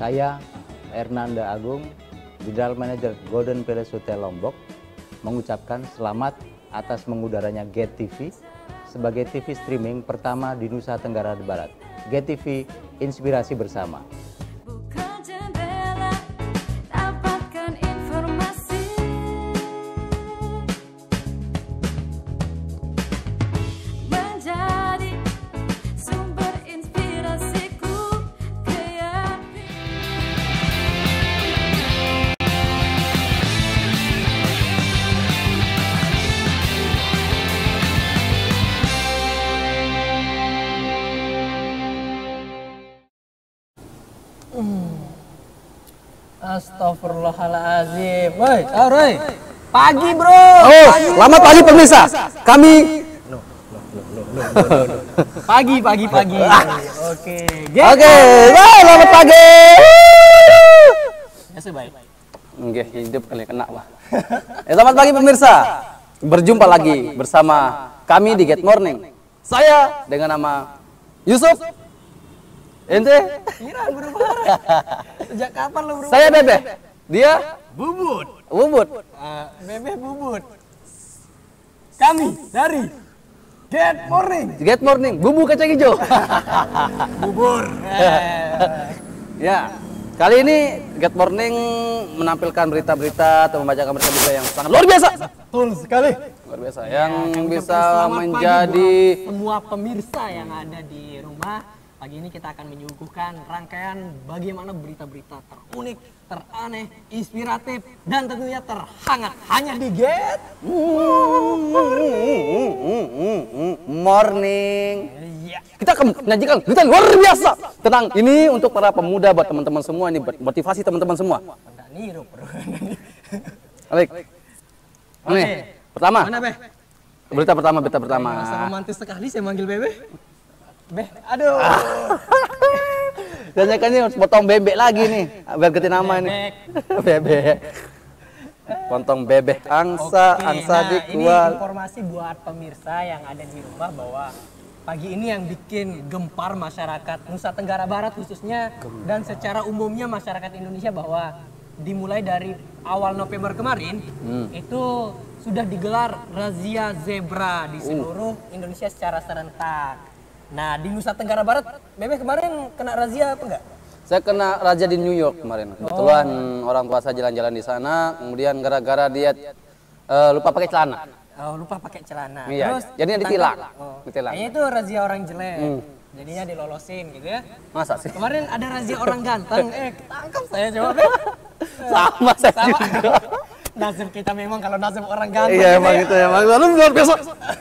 Saya, Hernanda Agung, General Manager Golden Palace Hotel Lombok, mengucapkan selamat atas mengudaranya GET TV sebagai TV streaming pertama di Nusa Tenggara Barat. GET TV, inspirasi bersama. Astagfirullahaladzim. Woi, Roy. Pagi, bro. Oh, pagi, selamat pagi pemirsa. Kami pagi. Oke. Selamat pagi. Ya, baik. Oke, hidup kali kena, Pak. Selamat pagi pemirsa. Berjumpa lagi bersama kami di Get Morning. Saya dengan nama Yusuf. Ente? Kira berubah. Sejak kapan lo berubah? Saya Bebe. Dia Bubut. Bebe Bubut. Kami dari Get Morning. Get Morning, bumbu kacang hijau. Bubur. Ya, kali ini Get Morning menampilkan berita-berita atau membacakan berita-berita yang sangat luar biasa. Betul sekali. Luar biasa, Ya, yang bisa selamat menjadi pagi buat semua pemirsa yang ada di rumah. Pagi ini kita akan menyuguhkan rangkaian bagaimana berita-berita terunik, teraneh, inspiratif, dan tentunya terhangat hanya di Get Morning. Iya. Kita akan menyajikan berita luar biasa tentang ini untuk para pemuda, buat teman-teman semua, ini buat motivasi teman-teman semua. Niru, bro. Baik. Nih, pertama. Mana, Beh? Berita pertama. Masa romantis sekali saya manggil Bebe. Beh, aduh. Dan kan ini harus potong bebek lagi nih, biar ganti nama ini. Bebek. Potong bebek angsa Ini dikual. informasi buat pemirsa yang ada di rumah bahwa pagi ini yang bikin gempar masyarakat Nusa Tenggara Barat khususnya dan secara umumnya masyarakat Indonesia bahwa dimulai dari awal November kemarin itu sudah digelar razia zebra di seluruh Indonesia secara serentak. Nah, di Nusa Tenggara Barat, Bebe kemarin kena razia apa enggak? Saya kena razia di New York kemarin. Kebetulan orang tua saya jalan-jalan di sana, kemudian gara-gara dia lupa pakai celana. Oh, lupa pakai celana. Iya, Terus jadinya ditilang. Kayaknya itu razia orang jelek. Jadinya dilolosin gitu ya. Masa sih? Kemarin ada razia orang ganteng. Ketangkap saya coba. Sama saya juga. Nasib kita memang kalau nasib orang ganteng. Iya, emang itu emang luar biasa.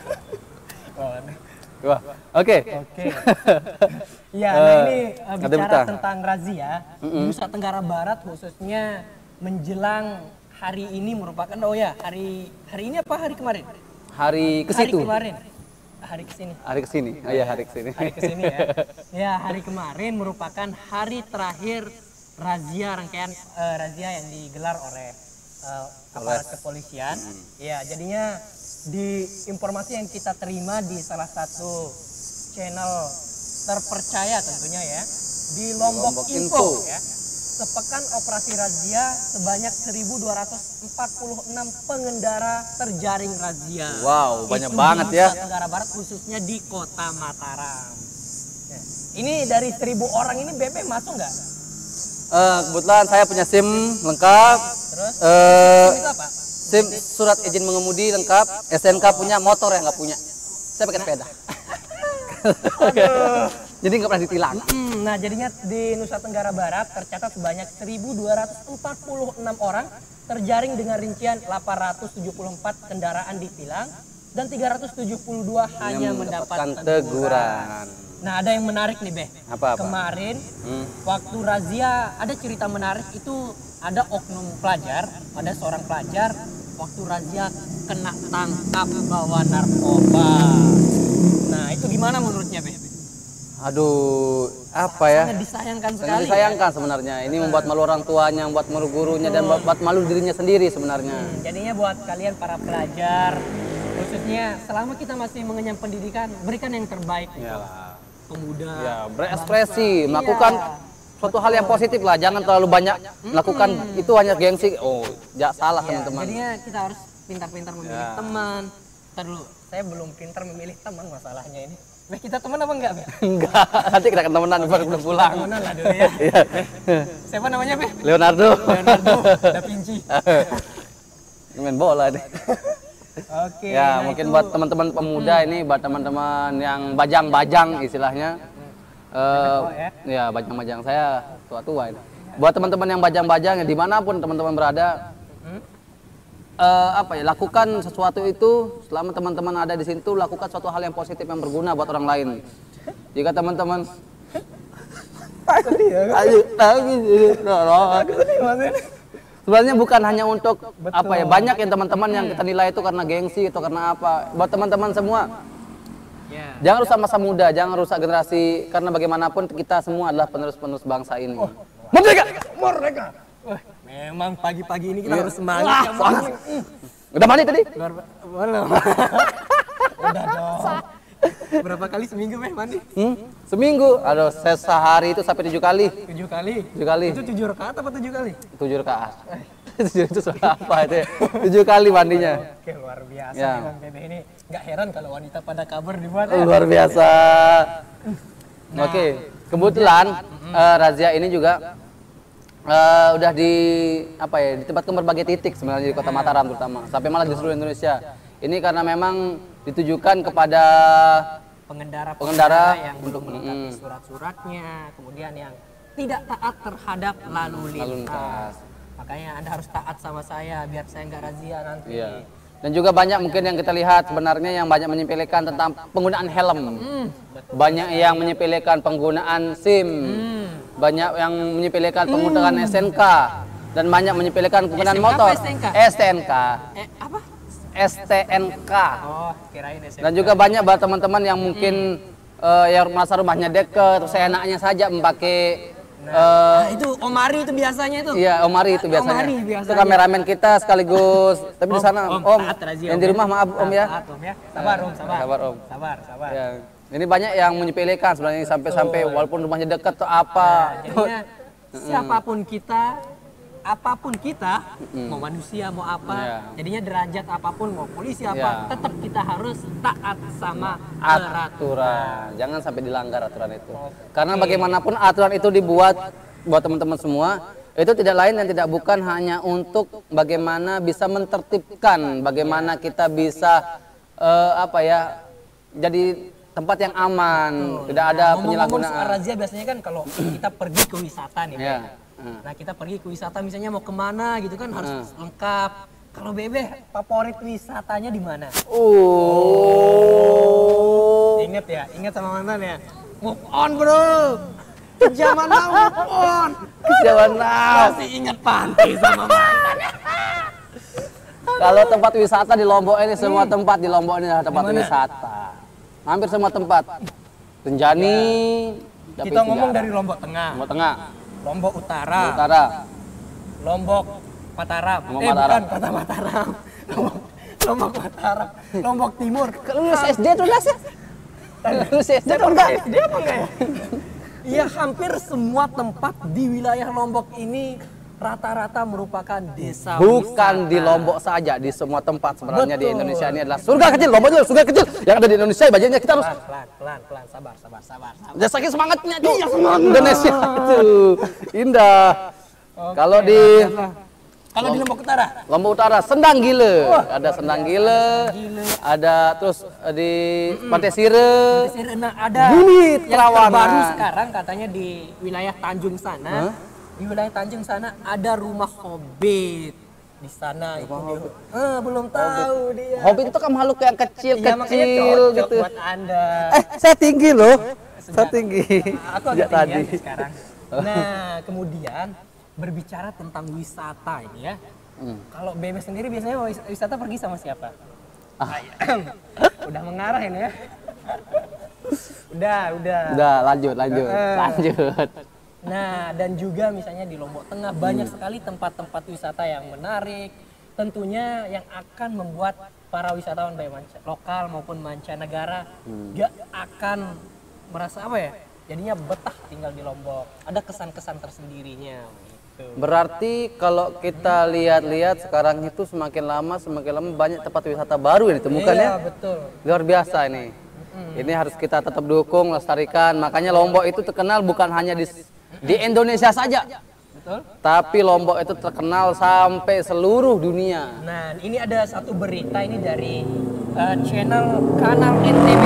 Wah, oke. Ya, nah ini Ada bicara berita. tentang razia di Nusa Tenggara Barat khususnya menjelang hari ini merupakan hari ini apa hari kemarin? Hari ke situ. Hari kemarin. Hari kesini. Hari kesini. Oh iya, hari kesini. Hari kesini ya. Ya, hari kemarin merupakan hari terakhir rangkaian razia yang digelar oleh aparat kepolisian. Ya, jadinya di informasi yang kita terima di salah satu channel terpercaya tentunya ya, di Lombok Info ya. Sepekan operasi razia sebanyak 1.246 pengendara terjaring razia. Wow, banyak Itu banget di ya. Nusa Tenggara Barat khususnya di Kota Mataram. Nah, ini dari 1.000 orang ini BP masuk nggak? Kebetulan saya punya SIM lengkap. Terus itu apa? SIM surat izin mengemudi lengkap. SNK punya, motor yang nggak punya. Saya pakai sepeda. Jadi nggak pernah ditilang. Nah, jadinya di Nusa Tenggara Barat tercatat sebanyak 1.246 orang terjaring dengan rincian 874 kendaraan ditilang dan 372 hanya mendapatkan teguran. Nah, ada yang menarik nih, Beh. Apa? Kemarin waktu razia ada cerita menarik itu, ada oknum pelajar, ada seorang pelajar waktu razia kena tangkap bawa narkoba. Nah, itu gimana menurutnya, Beh? Aduh, apa ya? Sangat disayangkan Sangat sekali. disayangkan sebenarnya. Ini membuat malu orang tuanya, membuat malu gurunya, dan membuat malu dirinya sendiri sebenarnya. Jadinya buat kalian para pelajar, khususnya selama kita masih mengenyam pendidikan, berikan yang terbaik untuk pemuda. Ya, berekspresi, melakukan suatu hal yang positif lah, jangan terlalu banyak melakukan itu hanya gengsi. Oh, salah teman-teman. Jadinya kita harus pintar-pintar memilih teman. Ntar dulu, saya belum pintar memilih teman masalahnya ini. Beh, kita teman apa enggak, Beh? Enggak, nanti kita temenan baru belum pulang. Temenan lah dulu ya. Iya. Siapa namanya, Beh? Leonardo Da Vinci. main bola nih. Oke. Ya, nah mungkin itu, buat teman-teman pemuda ini, buat teman-teman yang bajang-bajang istilahnya. Ya, bajang-bajang, saya tua-tua ini. Buat teman-teman yang bajang-bajang, ya dimanapun teman-teman berada, lakukan sesuatu itu selama teman-teman ada di situ, lakukan suatu hal yang positif yang berguna buat orang lain. Jika teman-teman sebenarnya bukan hanya untuk banyak yang teman-teman yang kita nilai itu karena gengsi atau karena apa. Buat teman-teman semua, jangan rusak masa muda, jangan rusak generasi, karena bagaimanapun kita semua adalah penerus-penerus bangsa ini. Merdeka! memang pagi-pagi ini kita harus semangat. Udah mandi tadi? Belum. Udah dong. Berapa kali seminggu, Beh, mandi? Seminggu. Aduh, saya sehari itu sampai 7 kali. 7 kali? 7 kali. Itu 7 rakaat apa 7 kali? 7 rakaat. Itu suara apa itu ya? 7 kali mandinya. Oke, luar biasa Ya. Bang Bebe ini. Nggak heran kalau wanita pada kabar dibuat. Luar biasa. Oke, kebetulan razia ini juga udah ditempatkan berbagai titik sebenarnya di Kota Mataram terutama, sampai malah di seluruh Indonesia. Ini karena memang ditujukan kepada pengendara yang untuk melengkapi surat-suratnya, kemudian yang tidak taat terhadap lalu lintas. Makanya Anda harus taat sama saya biar saya nggak razia nanti. Iya. Dan juga banyak mungkin yang kita lihat sebenarnya yang banyak menyepelekan tentang penggunaan helm. Banyak yang menyepelekan penggunaan SIM. Banyak yang menyepelekan penggunaan SNK, dan banyak menyepelekan penggunaan SNK motor. apa STNK? STNK. Apa? STNK. Oh, kirain SNK. Dan juga banyak buat teman-teman yang mungkin yang merasa rumahnya dekat, seenaknya saja memakai itu Omari itu biasanya itu. iya, Omari itu biasanya. Omari biasanya. Itu kameramen kita sekaligus. Tapi di sana Om, taat razia, yang di rumah maaf Om ya. Taat, Om ya. Sabar Om, sabar. Sabar Om. Sabar. Ya. Ini banyak yang menyepelekan sebenarnya sampai walaupun rumahnya dekat atau apa. Jadinya siapapun kita, apapun kita, mau manusia mau apa, jadinya derajat apapun, mau polisi apa, tetap kita harus taat sama aturan. Jangan sampai dilanggar aturan itu. Karena bagaimanapun aturan itu dibuat buat teman-teman semua, itu tidak lain dan tidak bukan hanya untuk bagaimana bisa mentertibkan, bagaimana kita bisa jadi tempat yang aman, tidak ada penyalahgunaan. Soal razia biasanya kan kalau kita pergi ke wisata nih, nah kita pergi ke wisata misalnya mau kemana gitu kan harus lengkap. Kalau Bebe favorit wisatanya di mana? Ingat sama mantan ya. Move on bro, zaman now move on. Zaman now. Masih ingat pantai sama mantan. Kalau tempat wisata di Lombok ini, semua tempat di Lombok ini adalah tempat wisata. Hampir semua tempat. Rinjani. Kita ngomong dari Lombok Tengah. Lombok Tengah. Lombok Utara. Lombok Mataram. Mataram. Bukan Kota Mataram. Lombok Mataram. Lombok Timur. Lulus SD tuh Nas ya? Lulus SD tuh enggak? SD apa enggak ya? Iya, hampir semua tempat di wilayah Lombok ini rata-rata merupakan desa Bukan wisata. di Lombok saja, di semua tempat sebenarnya. Betul. Di Indonesia ini adalah surga kecil. Lombok itu surga kecil yang ada di Indonesia. Bagiannya kita harus pelan, sabar. ya saking semangatnya tuh. Iya, semangat Indonesia itu indah. Kalau di Lombok Utara, Lombok Utara Sendang Gile, ada Sendang Gile, ada terus di Pantai Sire, ada Bumi Trawangan. Baru sekarang katanya di wilayah Tanjung sana. Di wilayah Tanjung sana ada rumah Hobbit di sana. Belum tahu dia. Hobbit itu kan makhluk yang kecil-kecil gitu. Buat Anda. Saya tinggi loh. Saya tinggi. Aku agak tinggian sekarang. Nah, kemudian berbicara tentang wisata ini ya. Kalau Bebe sendiri biasanya wisata pergi sama siapa? Udah mengarah ini ya. Udah, lanjut. Nah, dan juga misalnya di Lombok Tengah banyak sekali tempat-tempat wisata yang menarik. Tentunya yang akan membuat para wisatawan baik lokal maupun mancanegara gak akan merasa jadinya betah tinggal di Lombok. Ada kesan-kesan tersendirinya gitu. Berarti kalau kita lihat-lihat sekarang itu semakin lama banyak tempat wisata baru yang ditemukan ya. Iya, betul. Luar biasa ini. Ini harus kita tetap dukung, lestarikan. Makanya Lombok itu terkenal bukan hanya di Indonesia saja. Betul. Tapi Lombok itu terkenal sampai seluruh dunia. Nah, ini ada satu berita ini dari channel Kanal NTB.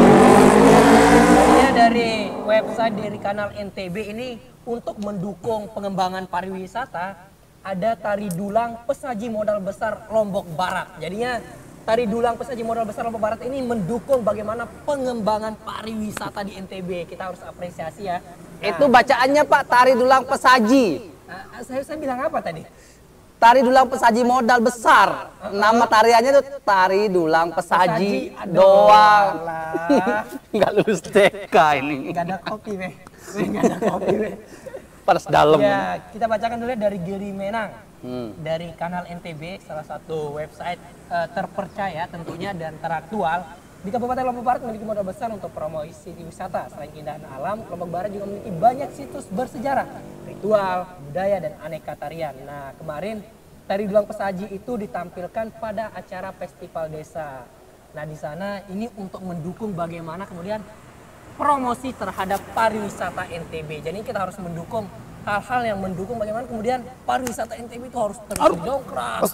Ini dari website dari Kanal NTB ini untuk mendukung pengembangan pariwisata ada tari dulang pesaji modal besar Lombok Barat. Jadinya tari dulang pesaji modal besar Lombok Barat ini mendukung bagaimana pengembangan pariwisata di NTB. Kita harus apresiasi ya. Itu bacaannya Pak, tari dulang pesaji. Saya bilang apa tadi? Tari dulang pesaji modal besar. Nama tariannya itu tari dulang pesaji doang. Nggak lulus TK ini. Nggak ada kopi, Beh. Nggak ada kopi, Beh. Panas dalam. Ya, kita bacakan dulu dari Giri Menang. Dari Kanal NTB, salah satu website terpercaya tentunya dan teraktual. Di Kabupaten Lombok Barat memiliki modal besar untuk promosi wisata. Selain keindahan alam, Lombok Barat juga memiliki banyak situs bersejarah, ritual, budaya, dan aneka tarian. Nah, kemarin tari dulang pesaji itu ditampilkan pada acara festival desa. Nah, di sana ini untuk mendukung bagaimana kemudian promosi terhadap pariwisata NTB. Jadi kita harus mendukung hal-hal yang mendukung bagaimana kemudian pariwisata NTB itu harus terus didongkrak.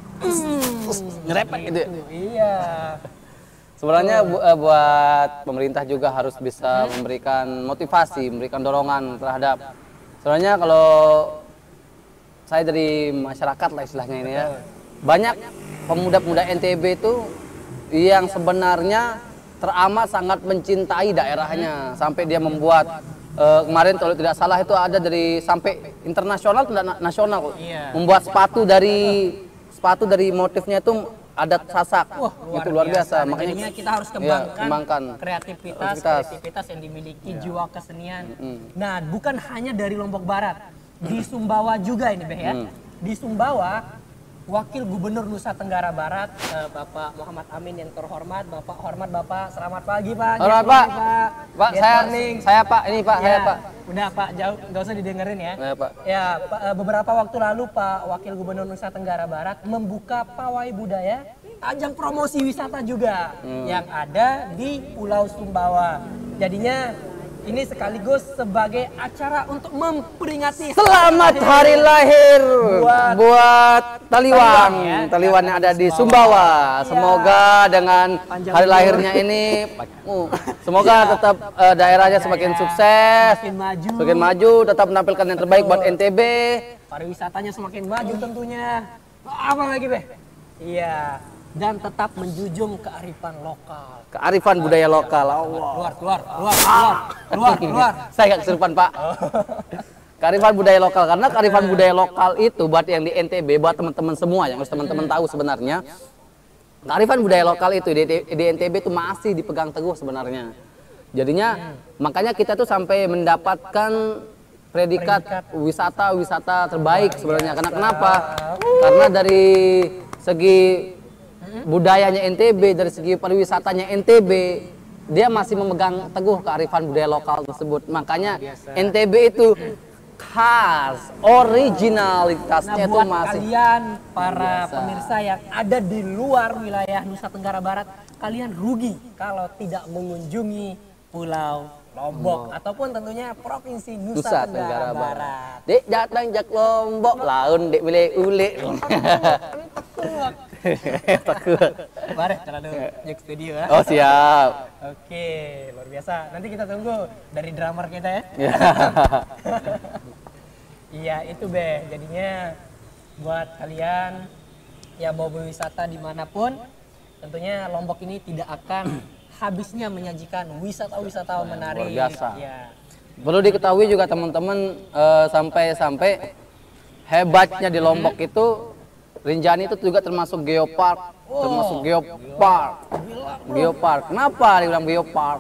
Nyerepet gitu ya? Iya. Sebenarnya buat pemerintah juga harus bisa memberikan motivasi, memberikan dorongan terhadap. Sebenarnya kalau saya dari masyarakat lah istilahnya ini ya, banyak pemuda-pemuda NTB itu yang sebenarnya teramat sangat mencintai daerahnya sampai dia membuat kemarin kalau tidak salah itu ada dari sampai internasional tidak nasional, membuat sepatu dari motifnya itu ada sasak. Wah, itu luar biasa. Nah, makanya kita harus kembangkan kreativitas yang dimiliki jiwa kesenian. Nah, bukan hanya dari Lombok Barat, di Sumbawa juga ini, Beh ya. Di Sumbawa, Wakil Gubernur Nusa Tenggara Barat, Bapak Muhammad Amin yang terhormat, Bapak, selamat pagi Pak. Selamat Pak. Pak, saya Pak, ini Pak, saya Pak. Udah Pak, jauh, nggak usah didengerin ya. Ya, Pak. Ya, beberapa waktu lalu Pak Wakil Gubernur Nusa Tenggara Barat membuka pawai budaya, ajang promosi wisata juga yang ada di Pulau Sumbawa. Jadinya ini sekaligus sebagai acara untuk memperingati Selamat hari lahir buat Taliwang, ya. Taliwang yang ada di Sumbawa. Semoga dengan hari lahirnya ini, semoga tetap daerahnya semakin sukses, semakin maju, tetap menampilkan yang terbaik buat NTB. Pariwisatanya semakin maju tentunya. Apa lagi, Beh? Iya, dan tetap menjunjung kearifan lokal. Kearifan budaya lokal. Keluar. Saya nggak kesurupan Pak. Kearifan budaya lokal, karena kearifan budaya lokal itu buat yang di NTB, buat teman-teman semua yang harus teman-teman tahu sebenarnya. Kearifan budaya lokal itu di NTB itu masih dipegang teguh sebenarnya. Jadinya makanya kita tuh sampai mendapatkan predikat wisata terbaik sebenarnya. Karena kenapa? Karena dari segi budayanya NTB, dari segi pariwisatanya NTB, dia masih memegang teguh kearifan budaya lokal tersebut. Makanya NTB itu khas, originalitasnya itu masih. Kalian para pemirsa yang ada di luar wilayah Nusa Tenggara Barat, kalian rugi kalau tidak mengunjungi Pulau Lombok ataupun tentunya Provinsi Nusa Tenggara Barat. Dek datang jak Lombok, laun dek milih ule. Takut. Mari kita dulu Jack Studio ya. Oh siap. Oke, luar biasa. Nanti kita tunggu dari drummer kita ya. Iya itu Beh. Jadinya buat kalian yang mau berwisata dimanapun, tentunya Lombok ini tidak akan habisnya menyajikan wisata-wisata menarik. Luar biasa. Ya. Perlu diketahui juga teman-teman, sampai hebatnya di Lombok itu Rinjani itu juga termasuk geopark, geopark. Kenapa dibilang geopark?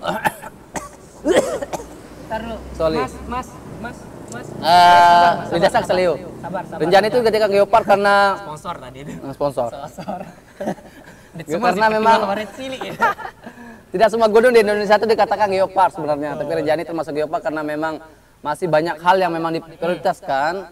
Ntar dulu. Sorry. Mas. Lidah Sakseliu. Sabar. Rinjani itu ketika geopark karena Sponsor tadi itu. sponsor. Sponsor. Karena memang Tidak semua gunung di Indonesia itu dikatakan geopark sebenarnya, tapi Rinjani termasuk geopark karena memang masih banyak hal yang memang diprioritaskan,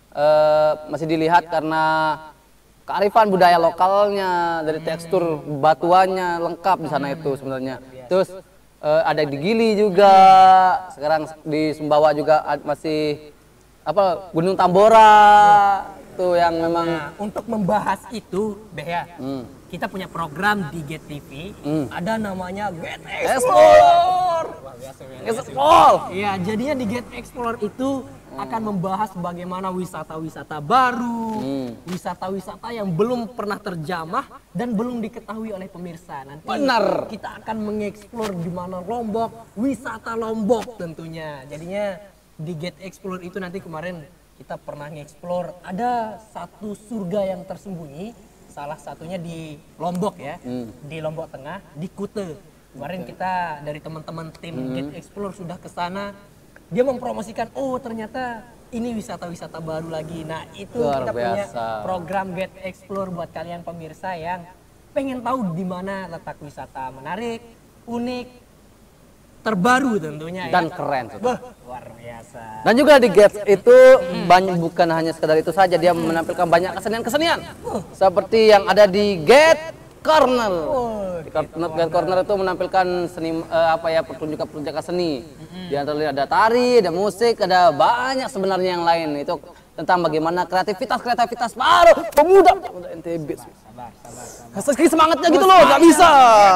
masih dilihat karena kearifan budaya lokalnya, dari tekstur batuannya lengkap di sana itu sebenarnya. Terus ada di Gili juga, sekarang di Sumbawa juga masih apa Gunung Tambora tuh yang memang. Nah, untuk membahas itu, Beh ya, kita punya program di Get TV, ada namanya Get Explore. Explore. Iya, jadinya di Get Explore itu akan membahas bagaimana wisata-wisata baru, wisata-wisata yang belum pernah terjamah dan belum diketahui oleh pemirsa. Nanti Benar. kita akan mengeksplor di mana Lombok, wisata Lombok tentunya. Jadinya di Get Explore itu nanti kemarin kita pernah nge-explore ada satu surga yang tersembunyi, salah satunya di Lombok ya, di Lombok Tengah, di Kute. Kemarin kita dari teman-teman tim Get Explore sudah ke sana. Dia mempromosikan, oh ternyata ini wisata-wisata baru lagi. Nah itu Luar kita punya biasa. program Get Explore buat kalian pemirsa yang pengen tahu di mana letak wisata menarik, unik, terbaru tentunya Dan ya. keren. Wah, luar biasa. Dan juga di Gates itu banyak, bukan hanya sekedar itu saja, dia menampilkan banyak kesenian-kesenian seperti yang ada di Get Corner. Di Get Corner itu menampilkan seni pertunjukan seni. Di antaranya ada tari, ada musik, ada banyak sebenarnya yang lain. Itu tentang bagaimana kreativitas baru pemuda NTB. Sabar. Semangatnya gitu loh, nggak bisa.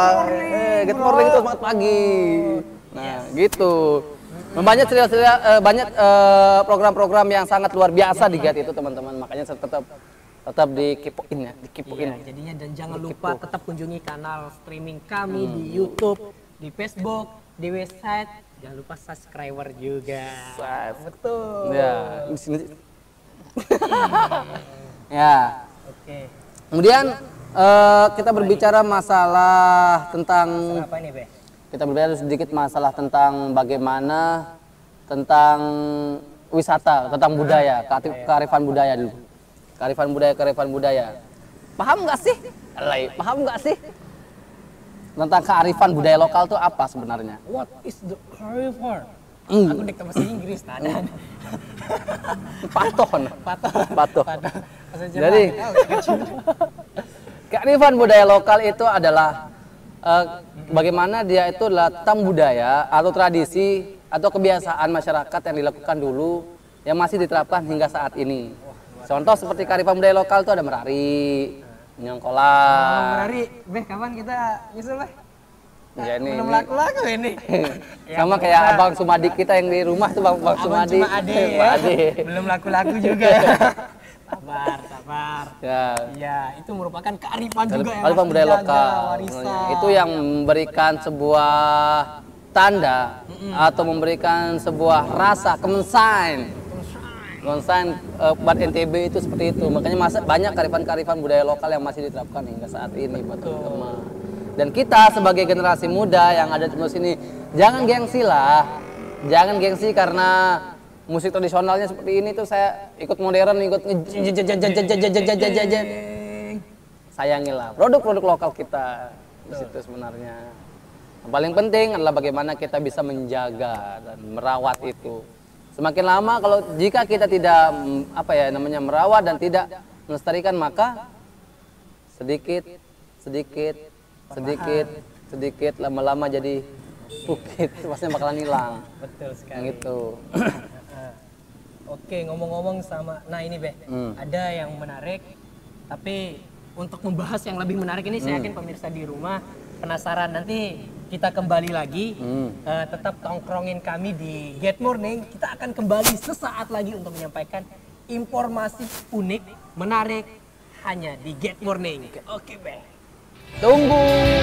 Get Morning itu semangat pagi. Nah, gitu. Banyak banyak program-program yang sangat luar biasa di Get itu, teman-teman. Makanya tetap dikepoin ya, Iya, jadinya dan jangan lupa tetap kunjungi kanal streaming kami di YouTube, di Facebook, di website. Jangan lupa subscriber juga. Betul. Ya, di sini. Ya. Oke. Kemudian kita berbicara masalah tentang Apa ini, Be? kita berbicara sedikit masalah tentang bagaimana tentang wisata, tentang budaya, kearifan budaya dulu. Kearifan budaya. Paham nggak sih? Paham nggak sih? Tentang kearifan budaya lokal itu apa sebenarnya? What is the carnival? Aku dek bahasa Inggris tadi. Patoh. Jadi kearifan budaya lokal itu adalah bagaimana dia itu adalah tentang budaya atau tradisi atau kebiasaan masyarakat yang dilakukan dulu yang masih diterapkan hingga saat ini. Contoh seperti kearifan budaya lokal itu ada menari, menyongkolan. Menari, Beh, kapan kita nyusul, Beh? Ya, Belum laku-laku ini. Sama kayak Abang Sumadi kita yang di rumah tuh Bang Sumadi. Cuma Ade, Pak ya. Ade. Belum laku-laku juga. Sabar. Ya. Ya, itu merupakan kearifan juga yang Kearifan harus budaya dijaga, lokal. warisan. Itu yang memberikan sebuah tanda atau memberikan sebuah rasa kemensain buat NTB itu seperti itu. Makanya banyak kearifan budaya lokal yang masih diterapkan hingga saat ini buat teman-teman. Dan kita sebagai generasi muda yang ada di sini, jangan gengsi lah. Jangan gengsi karena musik tradisionalnya seperti ini tuh saya ikut modern, ikut sayangilah produk-produk lokal kita di situ sebenarnya. Yang paling penting adalah bagaimana kita bisa menjaga dan merawat itu. Semakin lama kalau jika kita tidak merawat dan tidak melestarikan, maka sedikit lama-lama jadi bukit, pasti bakalan hilang. Betul sekali. Yang itu. Oke, ngomong-ngomong sama, nah ini Beh, ada yang menarik, tapi untuk membahas yang lebih menarik ini saya yakin pemirsa di rumah penasaran. Nanti kita kembali lagi, tetap tongkrongin kami di Get Morning. Kita akan kembali sesaat lagi untuk menyampaikan informasi unik, menarik hanya di Get Morning. Oke, Beh. Tunggu.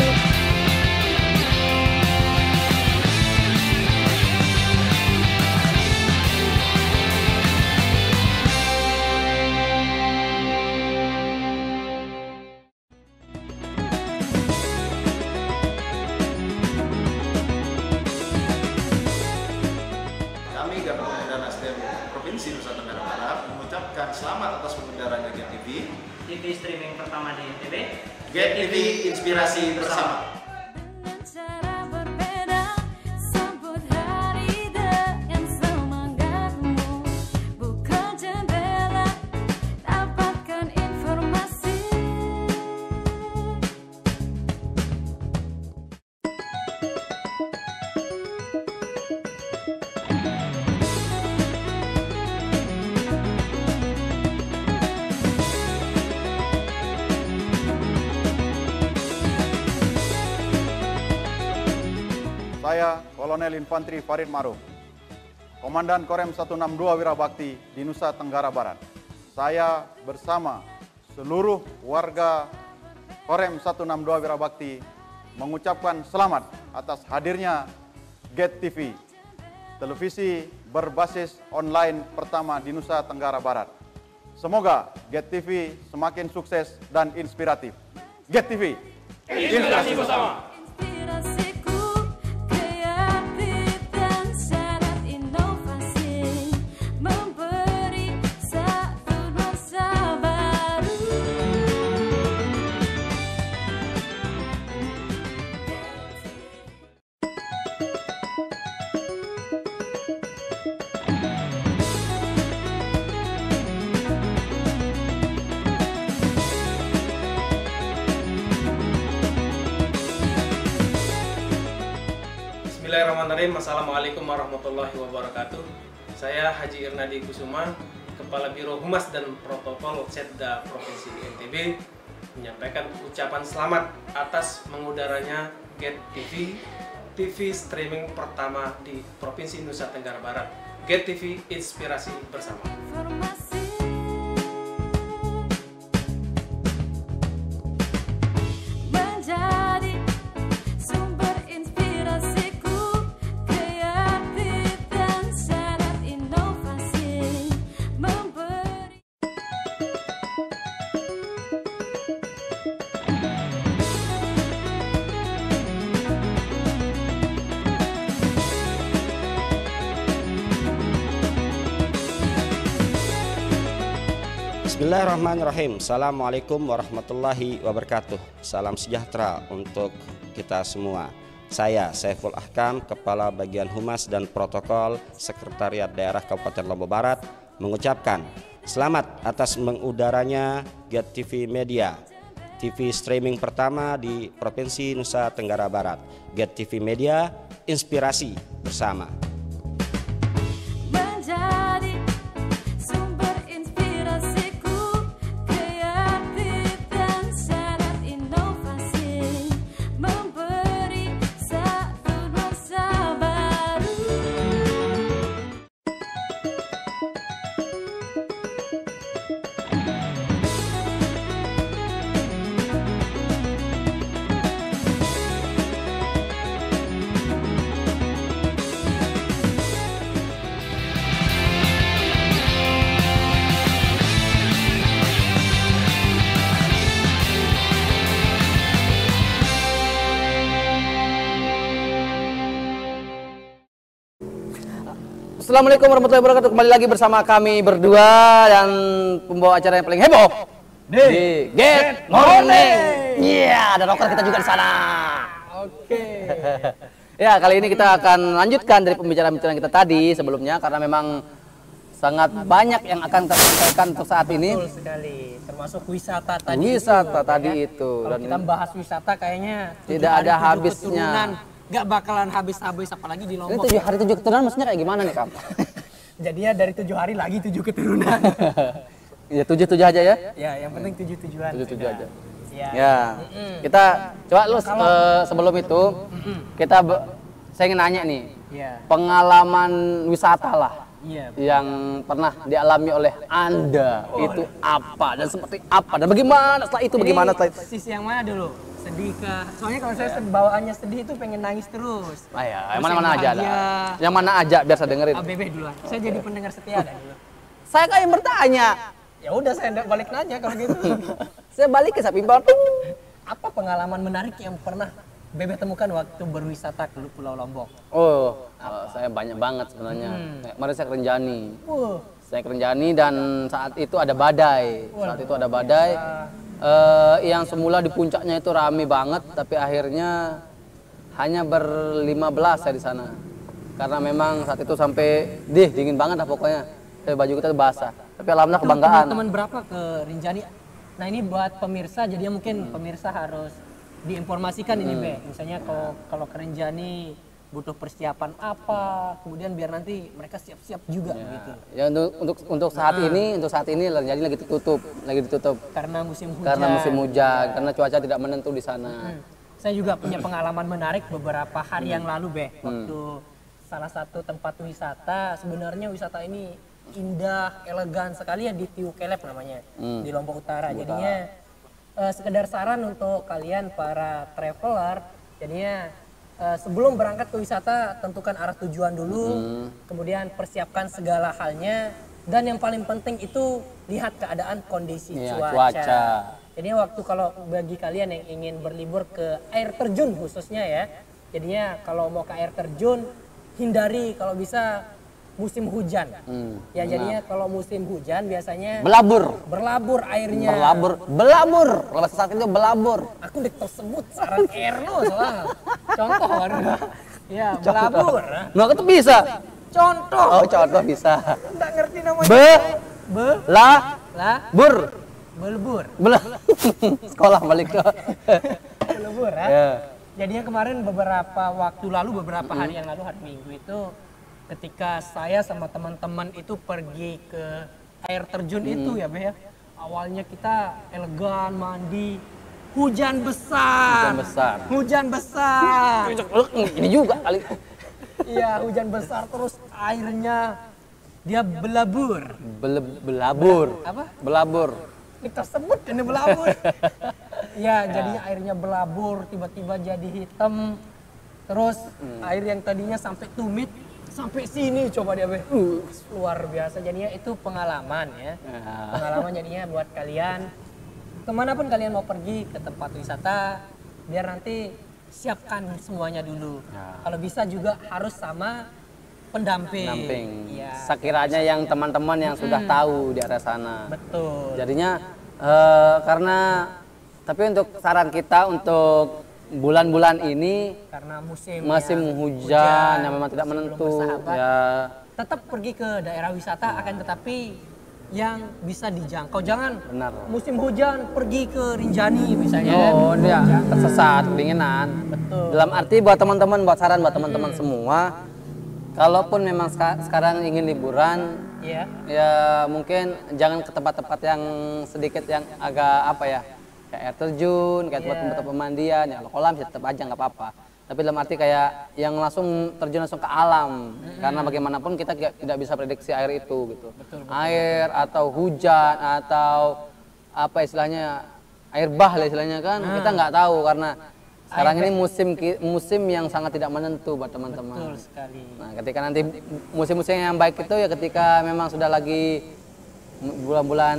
Kami Garda Pemuda Nasdem Provinsi Nusa Tenggara Barat mengucapkan selamat atas pengendaranya Get TV. TV streaming pertama di NTB. Get TV, inspirasi bersama. Dengan cara Saya Kolonel Infanteri Farid Ma'ruf, Komandan Korem 162 Wirabakti di Nusa Tenggara Barat. Saya bersama seluruh warga Korem 162 Wirabakti mengucapkan selamat atas hadirnya GET TV, televisi berbasis online pertama di Nusa Tenggara Barat. Semoga GET TV semakin sukses dan inspiratif. GET TV, inspirasi bersama. Bismillahirrahmanirrahim. Assalamualaikum warahmatullahi wabarakatuh. Saya Haji Irnadi Kusuma, Kepala Biro Humas dan Protokol Setda Provinsi NTB, menyampaikan ucapan selamat atas mengudaranya GET TV, TV streaming pertama di Provinsi Nusa Tenggara Barat. GET TV, inspirasi bersama. Bismillahirrahmanirrahim. Assalamualaikum warahmatullahi wabarakatuh. Salam sejahtera untuk kita semua. Saya Saiful Ahkam, Kepala Bagian Humas dan Protokol Sekretariat Daerah Kabupaten Lombok Barat, mengucapkan selamat atas mengudaranya GET TV Media, TV streaming pertama di Provinsi Nusa Tenggara Barat. GET TV Media, inspirasi bersama. Assalamualaikum warahmatullahi wabarakatuh. Kembali lagi bersama kami berdua dan pembawa acara yang paling heboh di GET Morning. Iya, ada rocker kita juga di sana. Oke. Ya, kali ini kita akan lanjutkan dari pembicaraan-pembicaraan kita tadi sebelumnya, karena memang sangat banyak yang akan kita sampaikan untuk saat ini. Betul sekali, termasuk wisata tadi. Wisata itu, tadi ya. itu. Kalau kita bahas wisata kayaknya tidak ada habisnya. Nggak bakalan habis-habis, apalagi di Lombok. Ini 7 hari 7 keturunan maksudnya kayak gimana nih, Kam? Jadinya dari 7 hari lagi 7 keturunan. Ya 7 aja ya. Ya, yang penting 7-7an. 7 aja. Ya. Kita coba lu sebelum itu saya ingin nanya nih. Ya. Pengalaman wisata lah. Iya. Yang pernah dialami oleh Anda itu apa dan seperti apa dan bagaimana setelah itu? Sisi yang mana dulu? Sedih kah? Soalnya kalau saya bawaannya sedih itu pengen nangis terus. Ah ya, yang mana aja lah. Yang mana aja biar saya dengerin. ABB duluan. Saya jadi pendengar setia dah dulu. Saya kan yang bertanya. Ya udah, saya balik nanya kalau gitu. Saya balik ke Sapimpal. Apa pengalaman menarik yang pernah Bebe temukan waktu berwisata ke Pulau Lombok? Saya banyak banget sebenarnya. Kemarin saya ke Renjani. Saya ke Renjani dan saat itu ada badai. Yang semula di puncaknya itu rame banget, tapi akhirnya hanya ber-15 saya di sana. Karena memang saat itu sampai dingin banget lah pokoknya. Baju kita basah. Tapi alhamdulillah kebanggaan. Teman berapa ke Rinjani? Nah, ini buat pemirsa, jadi mungkin pemirsa harus diinformasikan ini, Be. Misalnya kalau ke Rinjani butuh persiapan apa, kemudian biar nanti mereka siap-siap juga gitu. Ya untuk saat ini Rinjani lagi ditutup. Karena musim hujan. Karena cuaca tidak menentu di sana. Saya juga punya pengalaman menarik beberapa hari yang lalu, Beh. Waktu salah satu tempat wisata, sebenarnya wisata ini indah, elegan sekali ya, di Tiu Kelep namanya, di Lombok Utara. Jadinya sekedar saran untuk kalian para traveler, jadinya sebelum berangkat ke wisata tentukan arah tujuan dulu, kemudian persiapkan segala halnya, dan yang paling penting itu lihat keadaan kondisi cuaca. Jadinya waktu kalau bagi kalian yang ingin berlibur ke air terjun khususnya ya, jadinya kalau mau ke air terjun hindari kalau bisa musim hujan. Ya jadinya kalau musim hujan biasanya berlabur airnya. Belabur. Kalau bahasa sakit itu belabur. Aku tersebut saran Erno soal. Contoh waduh. Ya, belabur. Nah, itu bisa. Contoh. Oh, contoh bisa. Enggak ngerti namanya. Belabur. Sekolah balik ke belabur ya. Jadinya kemarin beberapa hari yang lalu, hari Minggu itu, ketika saya sama teman-teman itu pergi ke air terjun itu ya Beh ya. Awalnya kita elegan mandi, hujan besar. Ini juga kali. Iya, hujan besar terus airnya dia belabur. Apa? Belabur. Kita sebut ini belabur. Ya, jadinya airnya belabur, tiba-tiba jadi hitam. Terus air yang tadinya sampai tumit sampai sini coba dia Beh. Luar biasa. Jadinya itu pengalaman ya. Pengalaman jadinya buat kalian kemanapun kalian mau pergi ke tempat wisata, biar nanti siapkan semuanya dulu. Kalau bisa juga harus sama pendamping. Ya. Sekiranya yang teman-teman yang sudah tahu di arah sana. Betul. Jadinya tapi untuk saran kita untuk bulan-bulan ini karena musim hujan yang memang tidak menentu ya, tetap pergi ke daerah wisata akan tetapi yang bisa dijangkau. Jangan musim hujan pergi ke Rinjani misalnya. Oh ya, tersesat, kedinginan. Betul. Dalam arti buat teman-teman, buat saran buat teman-teman semua, kalaupun memang sekarang ingin liburan, ya mungkin jangan ke tempat-tempat yang sedikit yang agak apa ya, kayak air terjun, kayak tempat-tempat pemandian, ya kolam sih tetap aja nggak apa-apa. Tapi dalam arti kayak yang langsung terjun langsung ke alam, karena bagaimanapun kita tidak bisa prediksi air itu gitu. Betul. Air atau hujan atau apa istilahnya air bah lah istilahnya kan, kita nggak tahu karena sekarang ini musim yang sangat tidak menentu buat teman-teman. Betul sekali. Nah, ketika nanti musim-musim yang baik itu ya ketika memang sudah lagi bulan-bulan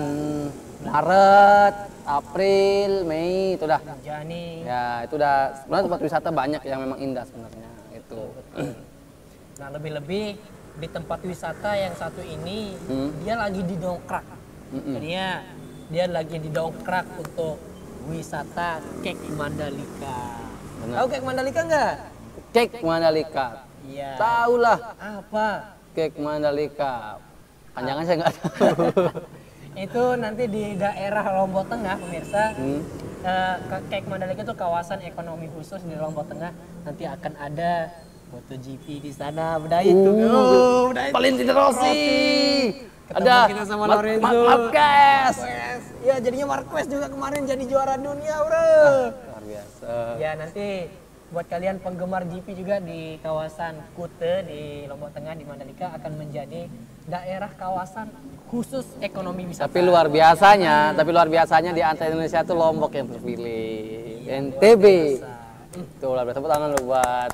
Maret, April, Mei itu udah. Ya, itu udah sebenarnya tempat wisata banyak yang memang indah sebenarnya itu. Nah, lebih-lebih di tempat wisata yang satu ini dia lagi didongkrak. Jadinya dia lagi didongkrak untuk wisata Kek Mandalika. Tahu Kek Mandalika enggak? Kek Mandalika. Iya. Tahu lah. Apa? Kek Mandalika. Panjangan saya nggak tahu. Itu nanti di daerah Lombok Tengah, pemirsa. Kek Mandalika itu kawasan ekonomi khusus di Lombok Tengah. Nanti akan ada MotoGP di sana. Udah itu. Valentino Rossi. Ada kita sama Lorenzo. Marquez. Ya, jadinya Marquez juga kemarin jadi juara dunia, bro. Luar biasa. Ya, nanti buat kalian penggemar GP juga di kawasan Kute di Lombok Tengah di Mandalika akan menjadi daerah kawasan khusus ekonomi wisata. Tapi luar biasanya di antara Indonesia itu Lombok yang terpilih. NTB. Tuh, luar biasa. Tepuk tangan lu buat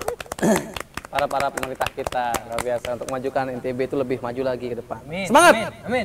para pemerintah kita. Luar biasa untuk memajukan NTB itu lebih maju lagi ke depan. Amin. Semangat. Amin.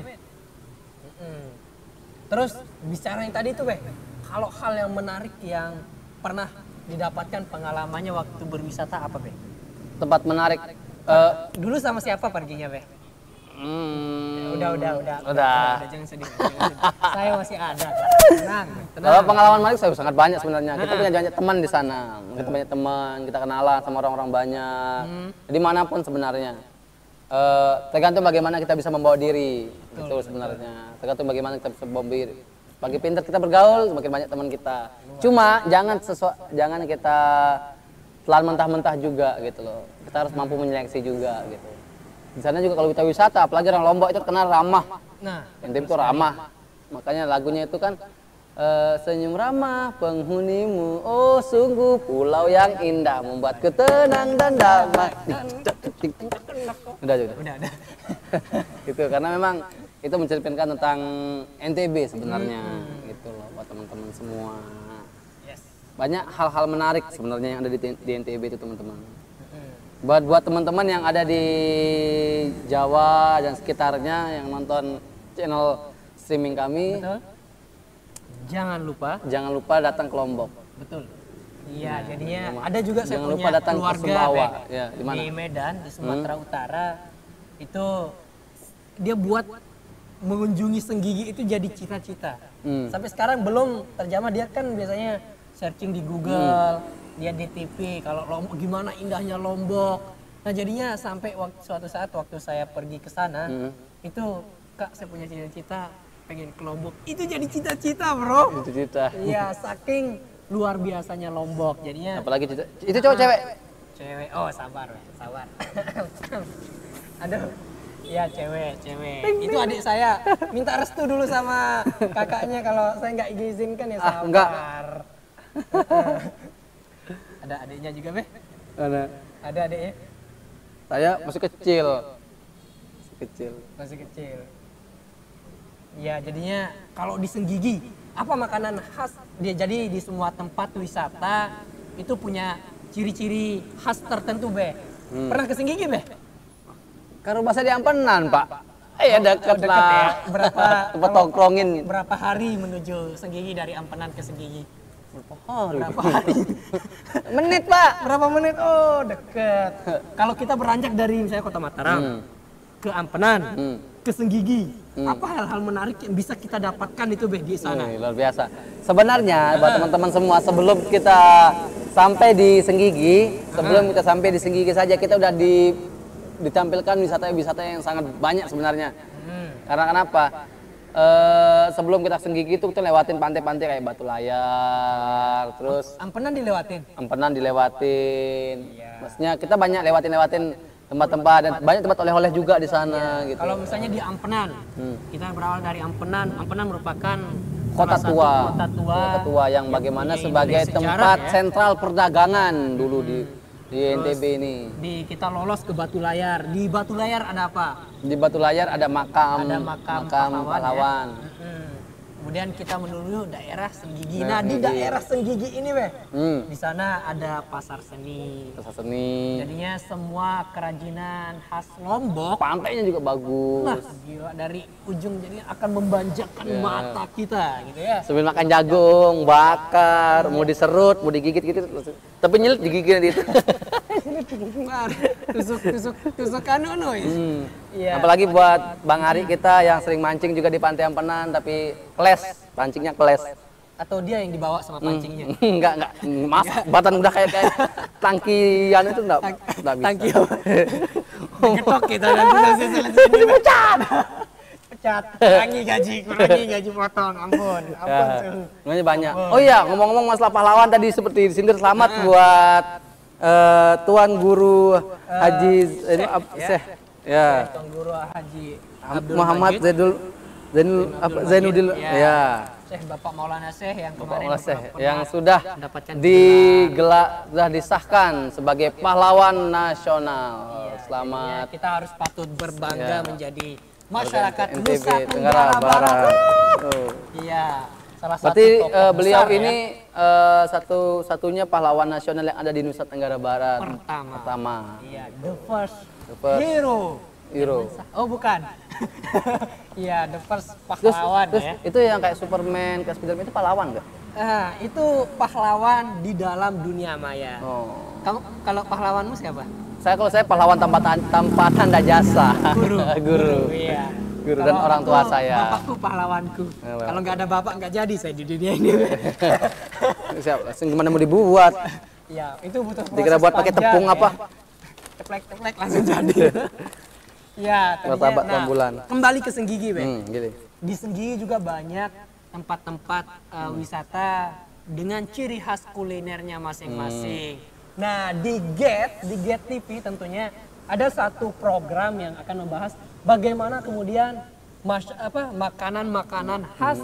Terus bicara yang tadi itu, Beh. Kalau hal yang menarik yang pernah didapatkan pengalamannya waktu berwisata apa, Beh? Tempat menarik. Dulu sama siapa perginya, Beh? Udah. Jangan sedih. Saya masih ada. Tenang. Pengalaman menarik saya sangat banyak sebenarnya. Kita punya banyak teman di sana. Kita banyak teman, kita kenalan sama orang-orang banyak. Dimanapun sebenarnya. Tergantung bagaimana kita bisa membawa diri. Betul sebenarnya. Tergantung bagaimana kita bisa membawa diri. Bagi pintar kita bergaul, semakin banyak teman kita. Cuma jangan kita telan mentah-mentah juga gitu loh. Kita harus mampu menyeleksi juga gitu. Di sana juga kalau kita wisata, apalagi orang Lombok itu kenal ramah. Nah, NTB itu ramah. Makanya lagunya itu kan Senyum ramah penghunimu, oh sungguh pulau yang indah membuatku tenang dan damai. Udah. Gitu, karena memang itu mencerminkan tentang NTB sebenarnya, gitu loh buat teman-teman semua. Banyak hal-hal menarik sebenarnya yang ada di NTB itu teman-teman. Buat teman-teman yang ada di Jawa dan sekitarnya yang nonton channel streaming kami. Betul. Jangan lupa datang ke Lombok. Betul. Iya, jadinya ada juga saya Jangan punya lupa datang ke keluarga Sumbawa. Ya, di mana? di Medan, di Sumatera Utara. Itu dia buat mengunjungi Senggigi itu jadi cita-cita. Sampai sekarang belum terjamah, dia kan biasanya searching di Google, dia di TV kalau Lombok gimana indahnya Lombok. Nah, jadinya sampai suatu saat waktu saya pergi ke sana, itu Kak, saya punya cita-cita pengen ke Lombok. Itu jadi cita-cita, Bro. Cita-cita. Iya, saking luar biasanya Lombok. Jadinya Apalagi itu cowok cewek? Cewek. Oh, sabar. Aduh. Ya, cewek. Itu adik saya. Minta restu dulu sama kakaknya, kalau saya nggak izinkan ya sabar. Enggak. Ada adiknya juga, Beh? Ada adiknya? Saya masih kecil. Masih kecil. Ya, jadinya kalau di Senggigi, apa makanan khas? Dia jadi di semua tempat wisata itu punya ciri-ciri khas tertentu, Beh. Pernah ke Senggigi, Beh? Kalau bahasa di Ampenan, Pak. Deket Deket lah. ya. Tempat tongkrongin. Berapa hari menuju Senggigi dari Ampenan ke Senggigi? Berapa hari? Menit, Pak. Berapa menit? Oh, deket. Kalau kita beranjak dari misalnya Kota Mataram ke Ampenan, ke Senggigi, apa hal-hal menarik yang bisa kita dapatkan itu, Beh, di sana? Luar biasa. Sebenarnya buat teman-teman semua, sebelum kita sampai di Senggigi saja kita udah ditampilkan wisata-wisata yang sangat banyak sebenarnya. Karena kenapa? Sebelum kita Senggigi itu kita lewatin pantai-pantai kayak Batu Layar, terus Ampenan dilewatin. Maksudnya kita banyak lewatin tempat-tempat dan banyak tempat oleh-oleh juga di sana gitu. Kalau misalnya di Ampenan, kita berawal dari Ampenan. Ampenan merupakan Kota tua yang yang bagaimana punya sebagai sejarah, tempat ya. sentral perdagangan dulu di NTB ini. Kita lolos ke Batu Layar. Di Batu Layar ada apa? Di Batu Layar ada makam pahlawan. Ya. Kemudian kita menuju daerah Senggigi. Nah, di daerah Senggigi ini, Beh, di sana ada pasar seni. Jadinya semua kerajinan khas Lombok. Pantainya juga bagus. Nah, gila, dari ujung jadi akan membanjakan mata kita, gitu ya. Sambil makan jagung, bakar, mau diserut, mau digigit gitu. Tapi nyelit digigit gitu. Tusuk anu. Iya. Apalagi buat Bang Ari kita yang sering mancing juga di Pantai Ampenan, tapi pancingnya keles. Atau dia yang dibawa sama pancingnya? Enggak. Mas, batan udah kayak tangkian itu enggak bisa. Tangki apa? Ketok kita dan selesai pecat. Kurangi gaji potong. Ampun tuh. Namanya banyak. Oh iya, ngomong-ngomong masalah pahlawan tadi seperti disindir, selamat buat Tuan Guru Haji Syekh ya. Tuan Guru Haji Muhammad Zainuddin ya. Syekh Bapak Maulana Syekh yang kemarin yang sudah mendapatkan sudah disahkan sebagai pahlawan nasional. Selamat. Kita harus patut berbangga menjadi masyarakat NTB Nusa Tenggara Barat. Iya. Salah satu Berarti tokoh beliau besar, ini satu-satunya pahlawan nasional yang ada di Nusa Tenggara Barat. Pertama. Iya, the first hero. Oh, bukan. Iya, the first pahlawan terus ya. Itu yang kayak Superman, kayak Spiderman itu pahlawan nggak? Itu pahlawan di dalam dunia maya. Oh. Kamu kalau pahlawanmu siapa? Kalau saya pahlawan tanpa tanda jasa. Guru. Iya. Guru dan orang tua saya. Bapakku pahlawanku. Kalau nggak ada bapak nggak jadi saya di dunia ini. Siap, gimana mau dibuat? Ya, itu butuh proses Dikira buat pakai tepung ya. apa? Teplek langsung jadi. Ya, kembali ke Senggigi, Beh. Gitu. Di Senggigi juga banyak tempat-tempat wisata dengan ciri khas kulinernya masing-masing. Nah, di Get TV tentunya ada satu program yang akan membahas bagaimana kemudian makanan-makanan khas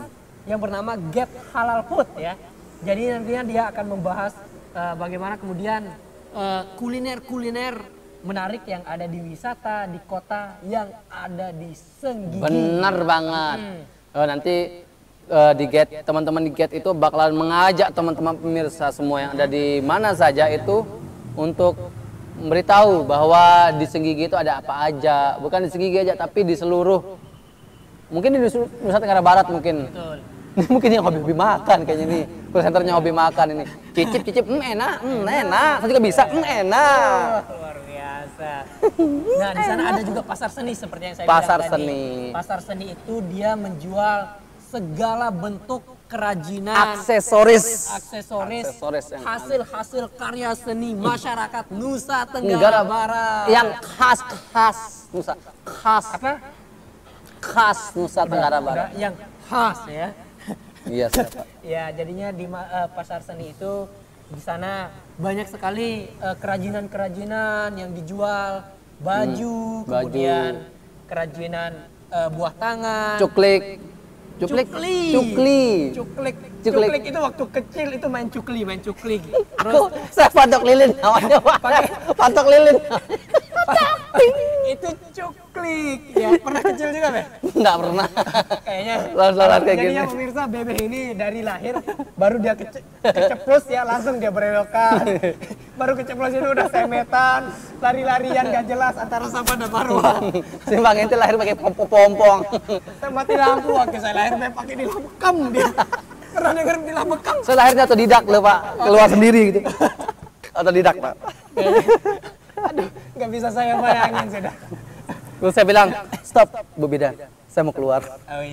yang bernama Get Halal Food ya. Jadi nantinya dia akan membahas bagaimana kemudian kuliner-kuliner menarik yang ada di wisata di kota yang ada di Senggigi. Bener banget. Nanti di Get, teman-teman di Get itu bakalan mengajak teman-teman pemirsa semua yang ada di mana saja itu untuk memberitahu bahwa di Senggigi itu ada apa aja. Bukan di Senggigi aja, tapi di seluruh, mungkin di Nusa Tenggara Barat mungkin. Betul. Mungkin yang hobi makan kayaknya nih, presenternya hobi makan ini. Cicip, enak, enak. Saya juga bisa, enak. Luar biasa. Nah, di sana ada juga pasar seni seperti yang saya Pasar bilang tadi. seni. Pasar seni itu dia menjual segala bentuk kerajinan, Aksesoris yang hasil-hasil karya seni masyarakat Nusa Tenggara Barat. Yang khas Nusa, khas Nusa Tenggara Barat. Yang khas ya. Iya, Pak. Ya, jadinya di pasar seni itu di sana banyak sekali kerajinan-kerajinan yang dijual, baju, kemudian kerajinan buah tangan, Cuklik itu waktu kecil itu main cukli. Aku saya patok lilin namanya, Pak. Patok lilin. Itu cuklik. Ya, pernah kecil juga, Be? Enggak pernah. Kayaknya Lalat kayak gini. jadinya pemirsa, Bebe ini dari lahir baru dia keceplos ya langsung dia berewokan. Baru keceplos itu udah semetan, lari-larian gak jelas antara Sabah dan Marwah. Si Bang Ente lahir pakai pompong. Saya mati lampu waktu saya lahir, saya pakai di lampu kam dia. Pernah denger di lampu kam? Saya lahirnya otodidak loh, Pak. Keluar sendiri gitu. Otodidak, Pak. Aduh, nggak bisa saya bayangin sudah. Terus saya bilang, stop, Bu Bida, saya mau keluar.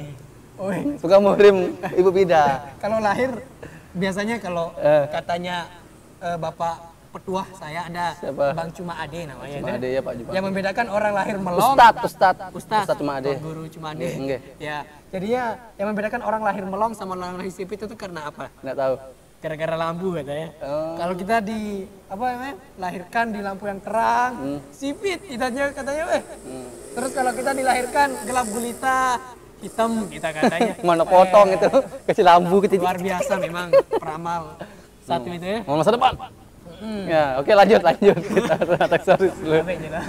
Oi. Suka muhrim Ibu Bida. Kalau lahir, biasanya kalau katanya Bapak Petuah saya ada Siapa? Bang Cuma Ade namanya. Cuma Ade ya Pak Cuma. Yang membedakan orang lahir melong. Ustadz Cuma Ade. Guru Cuma Ade. Nggih. Ya, jadinya yang membedakan orang lahir melong sama orang lahir sipit itu karena apa? Nggak tahu. Gara-gara lampu katanya. Kalau kita di apa namanya lahirkan di lampu yang terang, sipit katanya. Terus kalau kita dilahirkan gelap gulita, hitam kita katanya. Mana potong itu, kasih lampu kecil. Luar biasa memang peramal satu itu ya. Mau masa depan. Ya, oke lanjut kita aksesoris dulu.